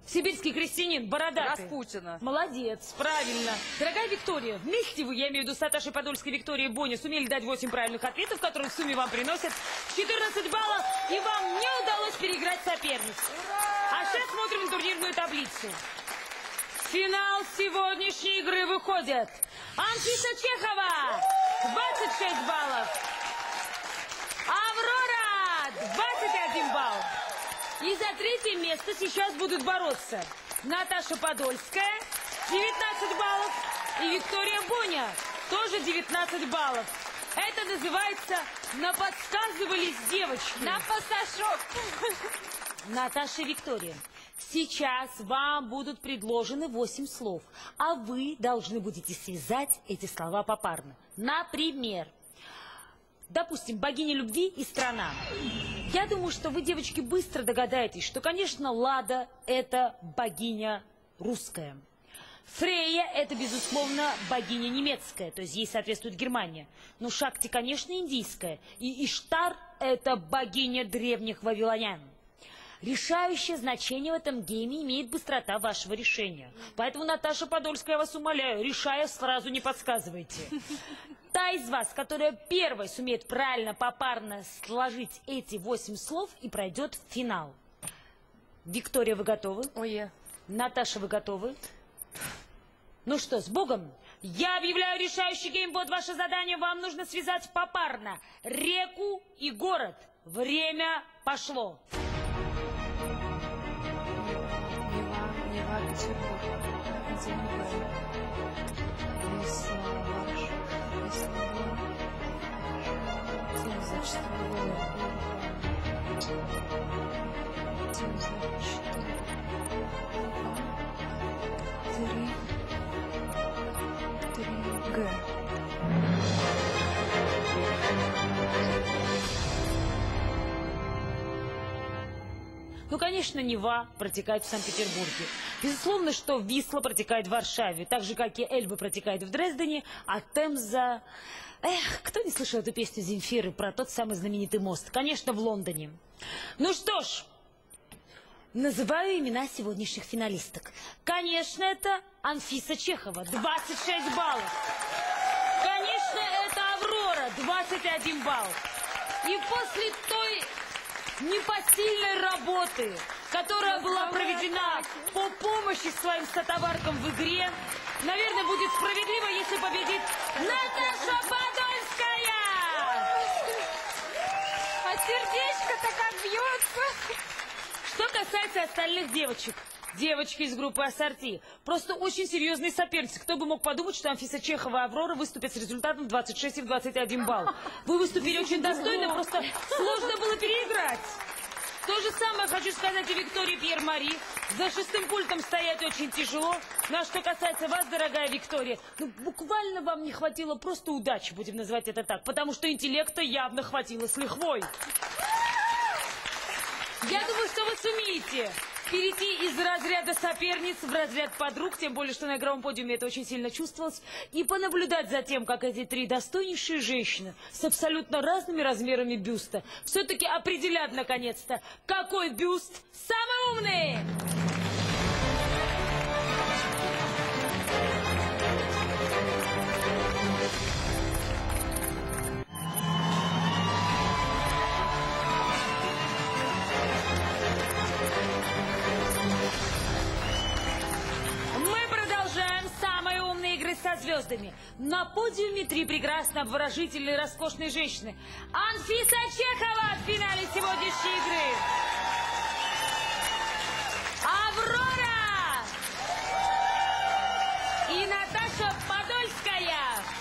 Сибирский крестьянин, бородатый. Распутина. Молодец, правильно. Дорогая Виктория, вместе вы, я имею в виду с Наташей Подольской, Викторией Бони, сумели дать восемь правильных ответов, которые в сумме вам приносят четырнадцать баллов, и вам не удалось переиграть соперниц. А сейчас смотрим турнирную таблицу. В финал сегодняшней игры выходят Анфиса Чехова, двадцать шесть баллов. Аврора, двадцать один балл. И за третье место сейчас будут бороться Наташа Подольская, девятнадцать баллов, и Виктория Боня, тоже девятнадцать баллов. Это называется «наподсказывались девочки». На пассажок. Наташа и Виктория, сейчас вам будут предложены восемь слов, а вы должны будете связать эти слова попарно. Например, допустим, богиня любви и страна. Я думаю, что вы, девочки, быстро догадаетесь, что, конечно, Лада – это богиня русская. Фрейя – это, безусловно, богиня немецкая, то есть ей соответствует Германия. Но Шакти, конечно, индийская. И Иштар – это богиня древних вавилонян. Решающее значение в этом гейме имеет быстрота вашего решения. Поэтому, Наташа Подольская, я вас умоляю, решая, сразу не подсказывайте. Та из вас, которая первой сумеет правильно попарно сложить эти восемь слов и пройдет в финал. Виктория, вы готовы? Ой. Наташа, вы готовы? Ну что, с Богом! Я объявляю решающий геймбот. Ваше задание вам нужно связать попарно реку и город. Время пошло. Нева, Петербург, Академия, Весла, Варшава, Весла, Темза, Четверо, Темза, Четыре, Три, Три, Г. Ну, конечно, Нева протекает в Санкт-Петербурге. Безусловно, что Висла протекает в Варшаве, так же, как и Эльба протекает в Дрездене, а Темза... Эх, кто не слышал эту песню Земфиры про тот самый знаменитый мост? Конечно, в Лондоне. Ну что ж, называю имена сегодняшних финалисток. Конечно, это Анфиса Чехова, двадцать шесть баллов. Конечно, это Аврора, двадцать один балл. И после той непосильной работы, которая была проведена по помощи своим сотоваркам в игре, наверное, будет справедливо, если победит Наташа Подольская! А сердечко-то как бьется! Что касается остальных девочек, девочки из группы «Ассорти» просто очень серьезные соперницы. Кто бы мог подумать, что Анфиса Чехова и Аврора выступят с результатом двадцать шесть и двадцать один балл. Вы выступили очень достойно, просто сложно было переиграть. То же самое хочу сказать и Виктории Пьер-Мари. За шестым пультом стоять очень тяжело. Ну а что касается вас, дорогая Виктория, ну буквально вам не хватило просто удачи, будем называть это так, потому что интеллекта явно хватило с лихвой. Я думаю, что вы сумеете перейти из разряда соперниц в разряд подруг, тем более, что на игровом подиуме это очень сильно чувствовалось, и понаблюдать за тем, как эти три достойнейшие женщины с абсолютно разными размерами бюста все-таки определят, наконец-то, какой бюст самый умный! Со звездами. На подиуме три прекрасно обворожительные, роскошные женщины. Анфиса Чехова в финале сегодняшней игры. Аврора! И Наташа Подольская.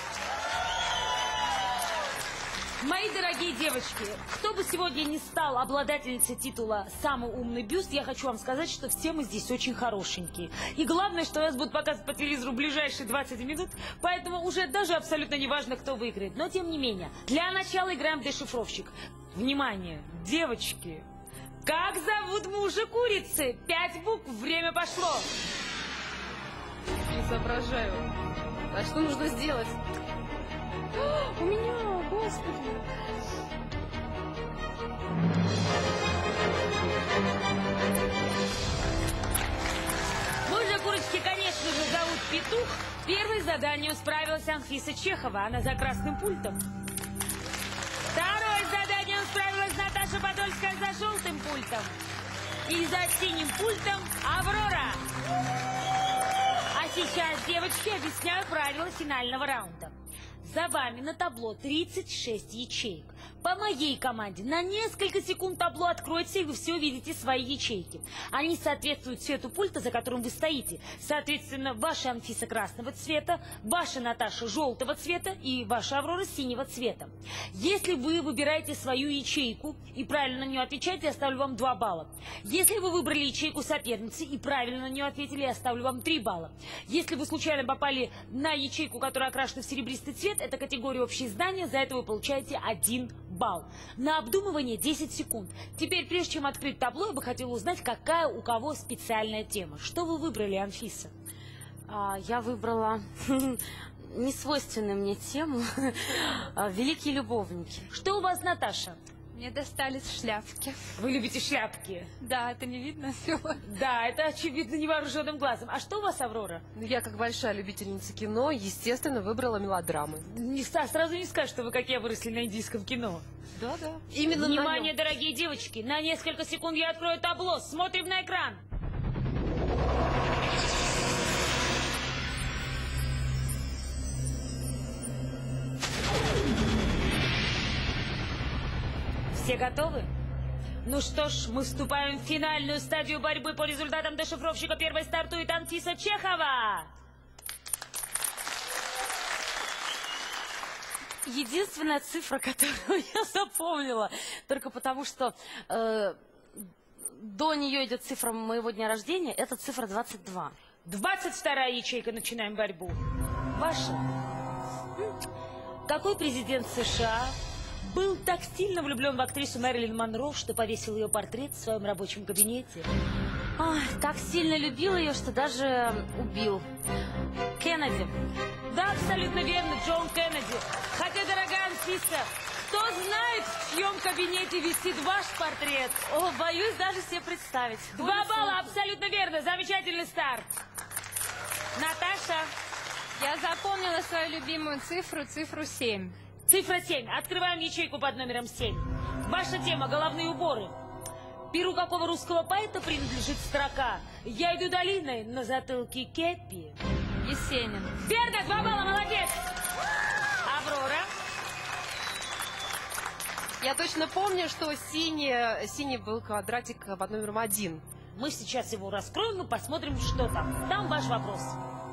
Мои дорогие девочки, кто бы сегодня не стал обладательницей титула «Самый умный бюст», я хочу вам сказать, что все мы здесь очень хорошенькие. И главное, что нас будут показывать по телевизору ближайшие двадцать минут, поэтому уже даже абсолютно не важно, кто выиграет. Но тем не менее, для начала играем в дешифровщик. Внимание, девочки, как зовут мужа курицы? Пять букв, время пошло. Не соображаю. А что нужно сделать? У меня, господи. петух, первым заданием справилась Анфиса Чехова. Она за красным пультом. Второе заданием справилась Наташа Подольская за желтым пультом. И за синим пультом Аврора. А сейчас, девочки, объясняю правила финального раунда. За вами на табло тридцать шесть ячеек. По моей команде на несколько секунд табло откроется, и вы все увидите свои ячейки. Они соответствуют цвету пульта, за которым вы стоите. Соответственно, ваша Анфиса красного цвета, ваша Наташа желтого цвета и ваша Аврора синего цвета. Если вы выбираете свою ячейку и правильно на нее отвечаете, я ставлю вам два балла. Если вы выбрали ячейку соперницы и правильно на нее ответили, я ставлю вам три балла. Если вы случайно попали на ячейку, которая окрашена в серебристый цвет, это категория общие знания, за это вы получаете один балл. На обдумывание десять секунд. Теперь, прежде чем открыть табло, я бы хотела узнать, какая у кого специальная тема. Что вы выбрали, Анфиса? А, я выбрала несвойственную мне тему «Великие любовники». Что у вас, Наташа? Мне достались шляпки. Вы любите шляпки? Да, это не видно все. Да, это очевидно невооруженным глазом. А что у вас, Аврора? Ну, я, как большая любительница кино, естественно, выбрала мелодрамы. Не, сразу не скажешь, что вы, как я, выросли на индийском кино. Да, да. Именно Внимание, дорогие девочки, на несколько секунд я открою табло. Смотрим на экран. Все готовы? Ну что ж, мы вступаем в финальную стадию борьбы. По результатам дешифровщика первой стартует Анфиса Чехова. Единственная цифра, которую я запомнила, только потому что э, до нее идет цифра моего дня рождения, это цифра двадцать два. двадцать вторая ячейка, начинаем борьбу. Ваша. Какой президент США был так сильно влюблен в актрису Мэрилин Монро, что повесил ее портрет в своем рабочем кабинете? Ой, так сильно любил ее, что даже убил. Кеннеди. Да, абсолютно верно, Джон Кеннеди. Хотя, дорогая Анфиса, кто знает, в чьем кабинете висит ваш портрет? О, боюсь даже себе представить. Два балла, абсолютно верно. Замечательный старт. Наташа. Я запомнила свою любимую цифру, цифру семь. Цифра семь. Открываем ячейку под номером семь. Ваша тема – головные уборы. Перу какого русского поэта принадлежит строка «Я иду долиной, на затылке кепи»? Есенин. Верно, два балла, молодец. Аврора. Я точно помню, что синий, синий был квадратик под номером один. Мы сейчас его раскроем и посмотрим, что там. Там ваш вопрос.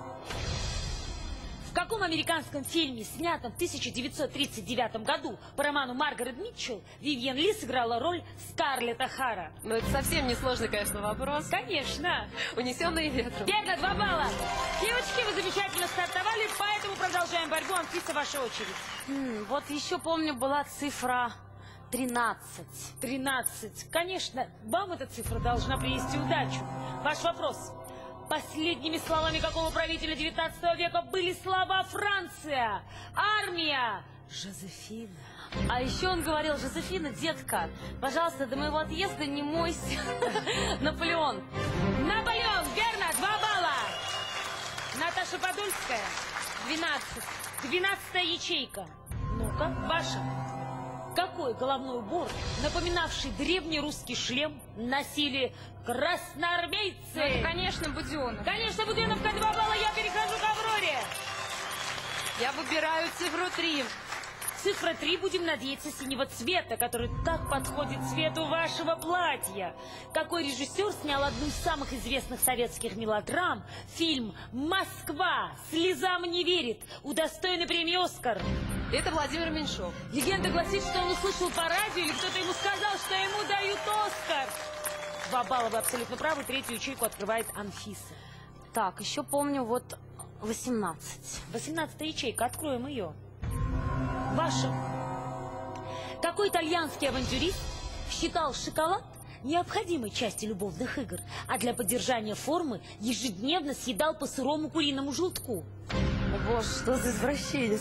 В каком американском фильме, снятом в тысяча девятьсот тридцать девятом году по роману Маргарет Митчелл, Вивьен Ли сыграла роль Скарлетт О'Хара? Ну, это совсем несложный, конечно, вопрос. Конечно. «Унесенные ветром». Верно, два балла. Девочки, вы замечательно стартовали, поэтому продолжаем борьбу. Анфиса, ваша очередь. М, вот еще помню, была цифра тринадцать. тринадцать. Конечно, вам эта цифра должна принести удачу. Ваш вопрос. Последними словами какого правителя девятнадцатого века были слова «Франция», «Армия», «Жозефина». А еще он говорил: Жозефина, детка, пожалуйста, до моего отъезда не мойся. Наполеон. Наполеон, верно, два балла. Наташа Подольская. двенадцать. Двенадцатая ячейка. Ну-ка, ваша. Какой головной убор, напоминавший древний русский шлем, носили красноармейцы? Ну, это, конечно, Буденов. Конечно, Буденовка, два балла, я перехожу к Авроре. Я выбираю цифру три. Цифра три, будем надеяться, синего цвета, который так подходит цвету вашего платья. Какой режиссер снял одну из самых известных советских мелодрам, фильм «Москва. Слезам не верит», удостоенный премии «Оскар»? Это Владимир Меньшов. Легенда гласит, что он услышал по радио, или кто-то ему сказал, что ему дают «Оскар». Два балла, вы абсолютно правы, третью ячейку открывает Анфиса. Так, еще помню, вот восемнадцать. Восемнадцатая ячейка, откроем ее. Ваша. Какой итальянский авантюрист считал шоколад необходимой частью любовных игр, а для поддержания формы ежедневно съедал по сырому куриному желтку? О, боже, что за извращенец.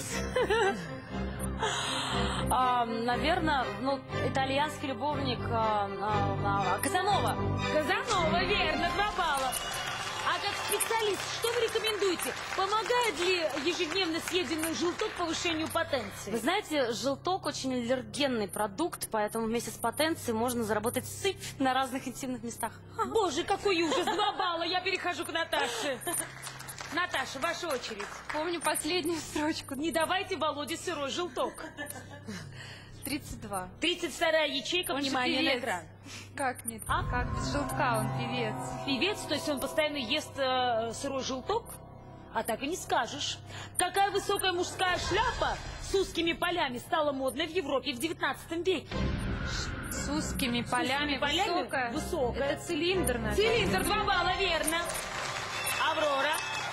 А, наверное, ну, итальянский любовник а, а, а, Казанова. Казанова, верно, два балла. А как специалист, что вы рекомендуете? Помогает ли ежедневно съеденный желток повышению потенции? Вы знаете, желток очень аллергенный продукт, поэтому вместе с потенцией можно заработать сыпь на разных интимных местах. Боже, какой ужас! Два балла, я перехожу к Наташе. Наташа, ваша очередь. Помню последнюю строчку. Не давайте Володе сырой желток. тридцать два. тридцать вторая ячейка, Он же внимание на певец. экран. Как нет? А? Как без желтка, он певец. Певец, то есть он постоянно ест э, сырой желток? А так и не скажешь. Какая высокая мужская шляпа с узкими полями стала модной в Европе в девятнадцатом веке? С узкими полями, полями высокая. высокая. Это цилиндр, наверное. Цилиндр, два балла, верно. Аврора.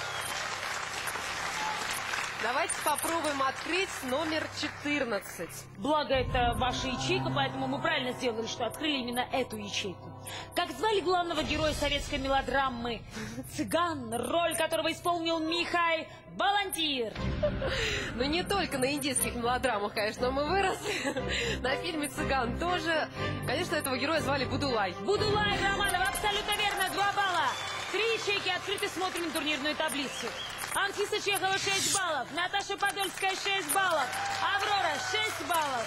Давайте попробуем открыть номер четырнадцать. Благо, это ваша ячейка, поэтому мы правильно сделали, что открыли именно эту ячейку. Как звали главного героя советской мелодрамы «Цыган», роль которого исполнил Михай Балантир? Ну, не только на индийских мелодрамах, конечно, мы выросли. На фильме «Цыган» тоже. Конечно, этого героя звали Будулай. Будулай Романов, абсолютно верно, два балла. Три ячейки открыты, смотрим турнирную таблицу. Анфиса Чехова шесть баллов, Наташа Подольская шесть баллов, Аврора шесть баллов.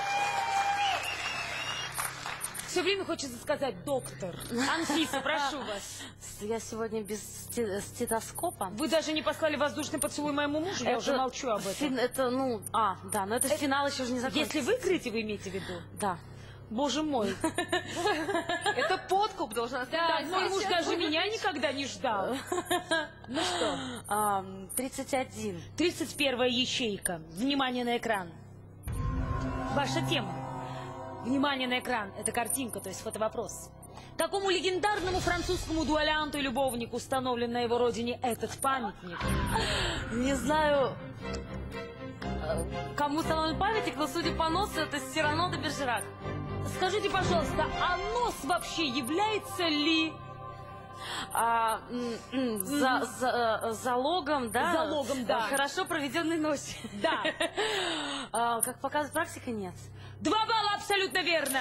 Все время хочется сказать доктор. Анфиса, прошу вас. Я сегодня без сте- стетоскопа. Вы даже не послали воздушный поцелуй моему мужу, я Это уже молчу об этом. фин- Это, ну, а, да, но это, Это- финал еще же не закончился. Если выиграете, вы имеете в виду? Да. Боже мой. Это подкуп должна сказать. Да, мой муж даже меня никогда не ждал. Ну что? А, тридцать один. тридцать первая ячейка. Внимание на экран. Ваша тема. Внимание на экран. Это картинка, то есть фотовопрос. Какому легендарному французскому дуэлянту и любовнику установлен на его родине этот памятник? Не знаю, э, кому установлен памятник, но судя по носу, это Сирано де Бержерак. Скажите, пожалуйста, а нос вообще является ли А, м, м, за, за, э, залогом, да? Залогом, да. Хорошо проведенной ночи. Да. А, как показывает практика, нет. Два балла, абсолютно верно.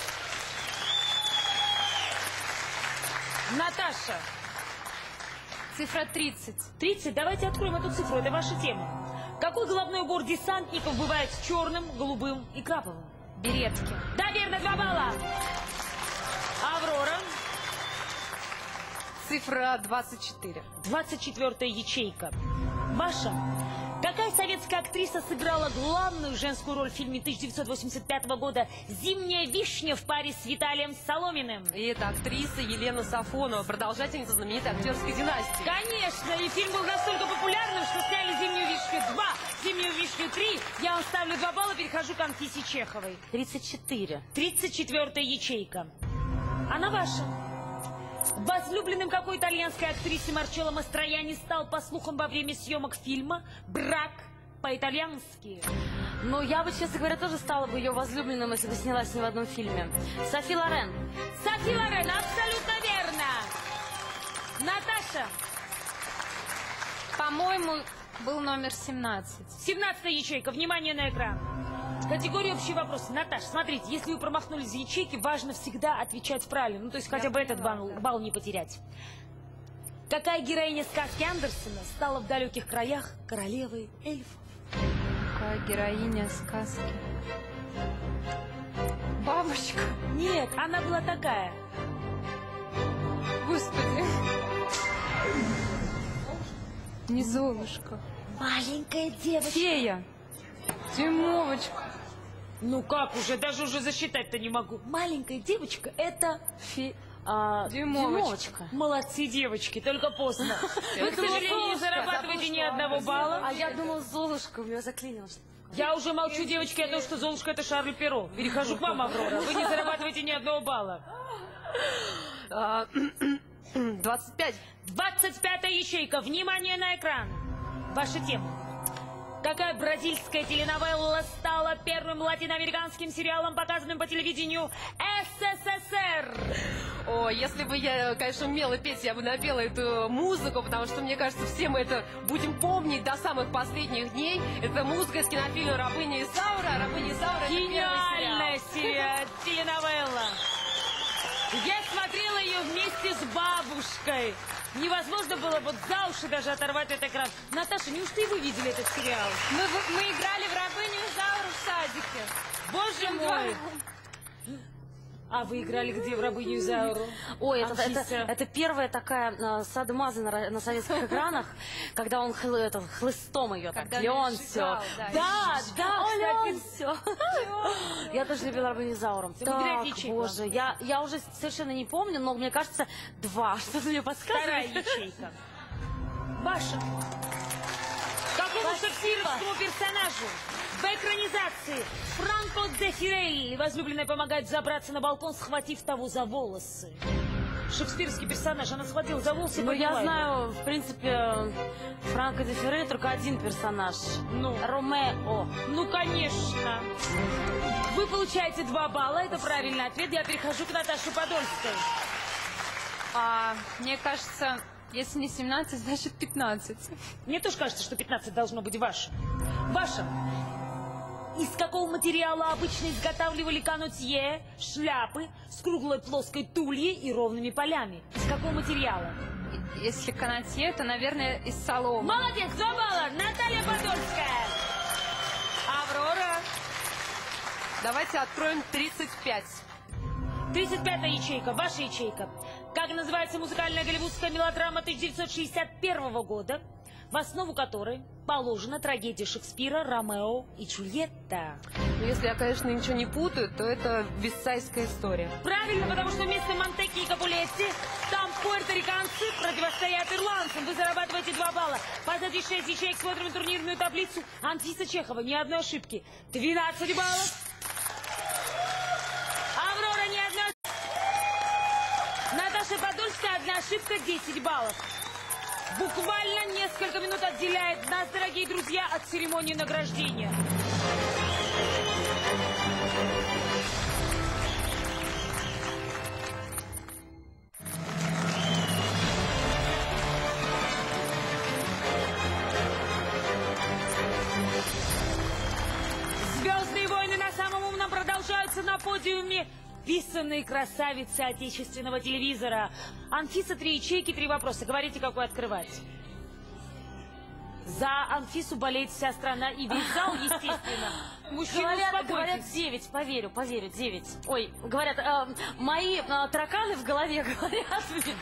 Наташа. Цифра тридцать. тридцать. Давайте откроем эту цифру, это ваша тема. Какой головной убор десантников бывает черным, голубым и краповым? Беретки. Да, верно, два балла. Аврора. Цифра двадцать четыре. двадцать четвёртая ячейка. Ваша. Какая советская актриса сыграла главную женскую роль в фильме тысяча девятьсот восемьдесят пятого года «Зимняя вишня» в паре с Виталием Соломиным? И это актриса Елена Сафонова, продолжательница знаменитой актерской династии. Конечно, и фильм был настолько популярным, что сняли «Зимнюю вишню два», «Зимнюю вишню три». Я вам ставлю два балла, перехожу к Анфисе Чеховой. тридцать четыре. тридцать четвёртая ячейка. Она ваша. Возлюбленным какой итальянской актрисы Марчелло Мастроянни стал, по слухам, во время съемок фильма «Брак» по-итальянски? Ну, я бы, честно говоря, тоже стала бы ее возлюбленным, если бы снялась с ней в одном фильме. Софи Лорен. Софи Лорен, абсолютно верно. Наташа. По-моему, был номер семнадцать. семнадцатая ячейка. Внимание на экран. Категория общие вопросы. Наташа, смотрите, если вы промахнулись в ячейки, важно всегда отвечать правильно. Ну, то есть хотя бы этот балл, балл не потерять. Какая героиня сказки Андерсена стала в далеких краях королевой эльфов? Какая героиня сказки? Бабочка. Нет, она была такая. Господи. Не Золушка. Маленькая девочка. Фея. Дюймовочка. Ну как уже, даже уже засчитать-то не могу. Маленькая девочка — это... Фи... а, Дюймовочка. Дюймовочка. Молодцы, девочки, только поздно. Вы, к сожалению, не зарабатываете ни одного балла. А я думала, Золушка, у меня заклинило. Я уже молчу, девочки, о том, что Золушка — это Шарль Перро. Перехожу к вам, Аврора. Вы не зарабатываете ни одного балла. двадцать пять. двадцать пятая ячейка. Внимание на экран. Ваша тема. Какая бразильская теленовелла стала первым латиноамериканским сериалом, показанным по телевидению СССР? О, если бы я, конечно, умела петь, я бы напела эту музыку, потому что, мне кажется, все мы это будем помнить до самых последних дней. Это музыка из кинофильма «Рабыня Изаура». «Рабыня Изаура» — это первый сериал. Гениальная серия, теленовелла. Я смотрела ее вместе с бабушкой. Невозможно было вот за уши даже оторвать этот экран. Наташа, неужто и вы видели этот сериал? Мы, мы играли в рабыню Изауру в садике. Боже мой! А вы играли где в рабыню Изауру? Ой, это, это, это первая такая э, садомаза на, на советских экранах, когда он хлы, это, хлыстом ее так, Леон все. Да, да, Леон все. Я тоже любила рабыню Изауру. Так, боже, я, я уже совершенно не помню, но мне кажется, два. Что-то мне подсказывает. Вторая ячейка. Ваша. Какому шекспировскому персонажу в экранизации Франко де Фирелли возлюбленная помогает забраться на балкон, схватив того за волосы? Шекспировский персонаж, она схватила за волосы. Ну, я знаю, в принципе, Франко де Фирелли только один персонаж. Ну? Ромео. Ну, конечно. Вы получаете два балла, это правильный ответ. Я перехожу к Наташе Подольской. А, мне кажется... Если не семнадцать, значит пятнадцать. Мне тоже кажется, что пятнадцать должно быть ваше. Ваше. Из какого материала обычно изготавливали канотье, шляпы с круглой плоской тульей и ровными полями? Из какого материала? Если канотье, то, наверное, из соломы. Молодец, два балла. Наталья Подольская. Аврора. Давайте откроем тридцать пять. тридцать пятая ячейка, ваша ячейка. Как называется музыкальная голливудская мелодрама тысяча девятьсот шестьдесят первого года, в основу которой положена трагедия Шекспира «Ромео и Джульетта»? Ну, если я, конечно, ничего не путаю, то это «Висайская история». Правильно, потому что вместо Монтеки и Капулетти там пуэрториканцы противостоят ирландцам. Вы зарабатываете два балла. Позади шесть ячеек, смотрим турнирную таблицу. Анфиса Чехова, ни одной ошибки. двенадцать баллов. Аврора, ни одной. Наташа Подольская, одна ошибка, десять баллов. Буквально несколько минут отделяет нас, дорогие друзья, от церемонии награждения. Звездные войны на самом умном продолжаются на подиуме. Писанные красавицы отечественного телевизора. Анфиса, три ячейки, три вопроса. Говорите, какой открывать. За Анфису болеет вся страна и весь зал, естественно. Мужчины, говорят, говорят девять, поверю, поверю, девять. Ой, говорят, э, мои э, тараканы в голове говорят мне.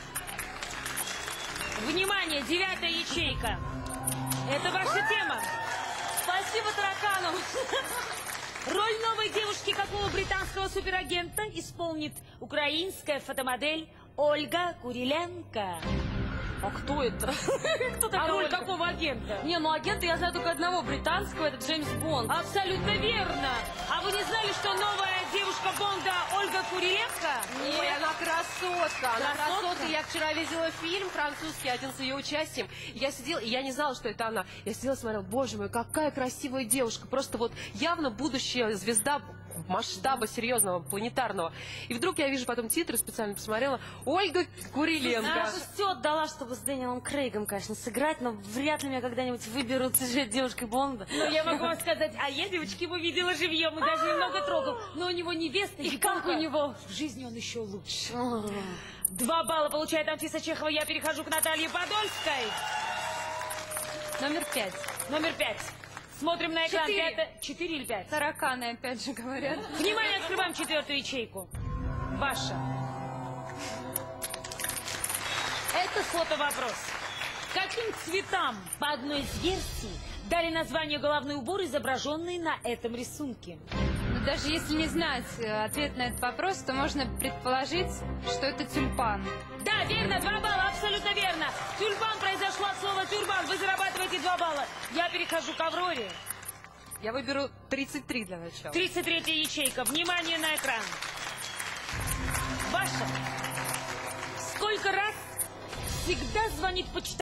Внимание, девятая ячейка. Это ваша тема. Спасибо тараканам. Роль новой девушки какого британского суперагента исполнит украинская фотомодель Ольга Куриленко? А кто это? Кто такая А роль Ольга? какого агента? Не, ну агента я знаю только одного британского, это Джеймс Бонд. Абсолютно верно. А вы не знали, что новая девушка Бонда Ольга Куриленко? Ой, она красотка. Она Красотка? красотка. Я вчера видела фильм французский, один с ее участием. Я сидела, и я не знала, что это она. Я сидела и смотрела, боже мой, какая красивая девушка. Просто вот явно будущая звезда масштаба серьезного, планетарного. И вдруг я вижу потом титры, специально посмотрела, Ольга Куриленко. Я бы все отдала, чтобы с Дэниелом Крейгом, конечно, сыграть, но вряд ли меня когда-нибудь выберут девушкой Бонда. Ну, я могу вам сказать, а я девочки его видела живьем и даже немного трогал. Но у него невеста, и как у него? В жизни он еще лучше. Два балла получает Анфиса Чехова. Я перехожу к Наталье Подольской. Номер пять. Номер пять. Смотрим на экран. Четыре. Пятое... Четыре или пять? Тараканы опять же говорят. Внимание, открываем четвертую ячейку. Ваша. Это фотовопрос. Каким цветам, по одной из версий, дали название головной убор, изображенный на этом рисунке? Но даже если не знать э, ответ на этот вопрос, то можно предположить, что это тюльпан. Да, верно, два балла, абсолютно верно. Тюльпан произошло от слова тюрбан. Вы зарабатываете два балла. Я перехожу к Авроре. Я выберу тридцать три для начала. тридцать третья ячейка. Внимание на экран. Ваша. Сколько раз всегда звонит почтальон?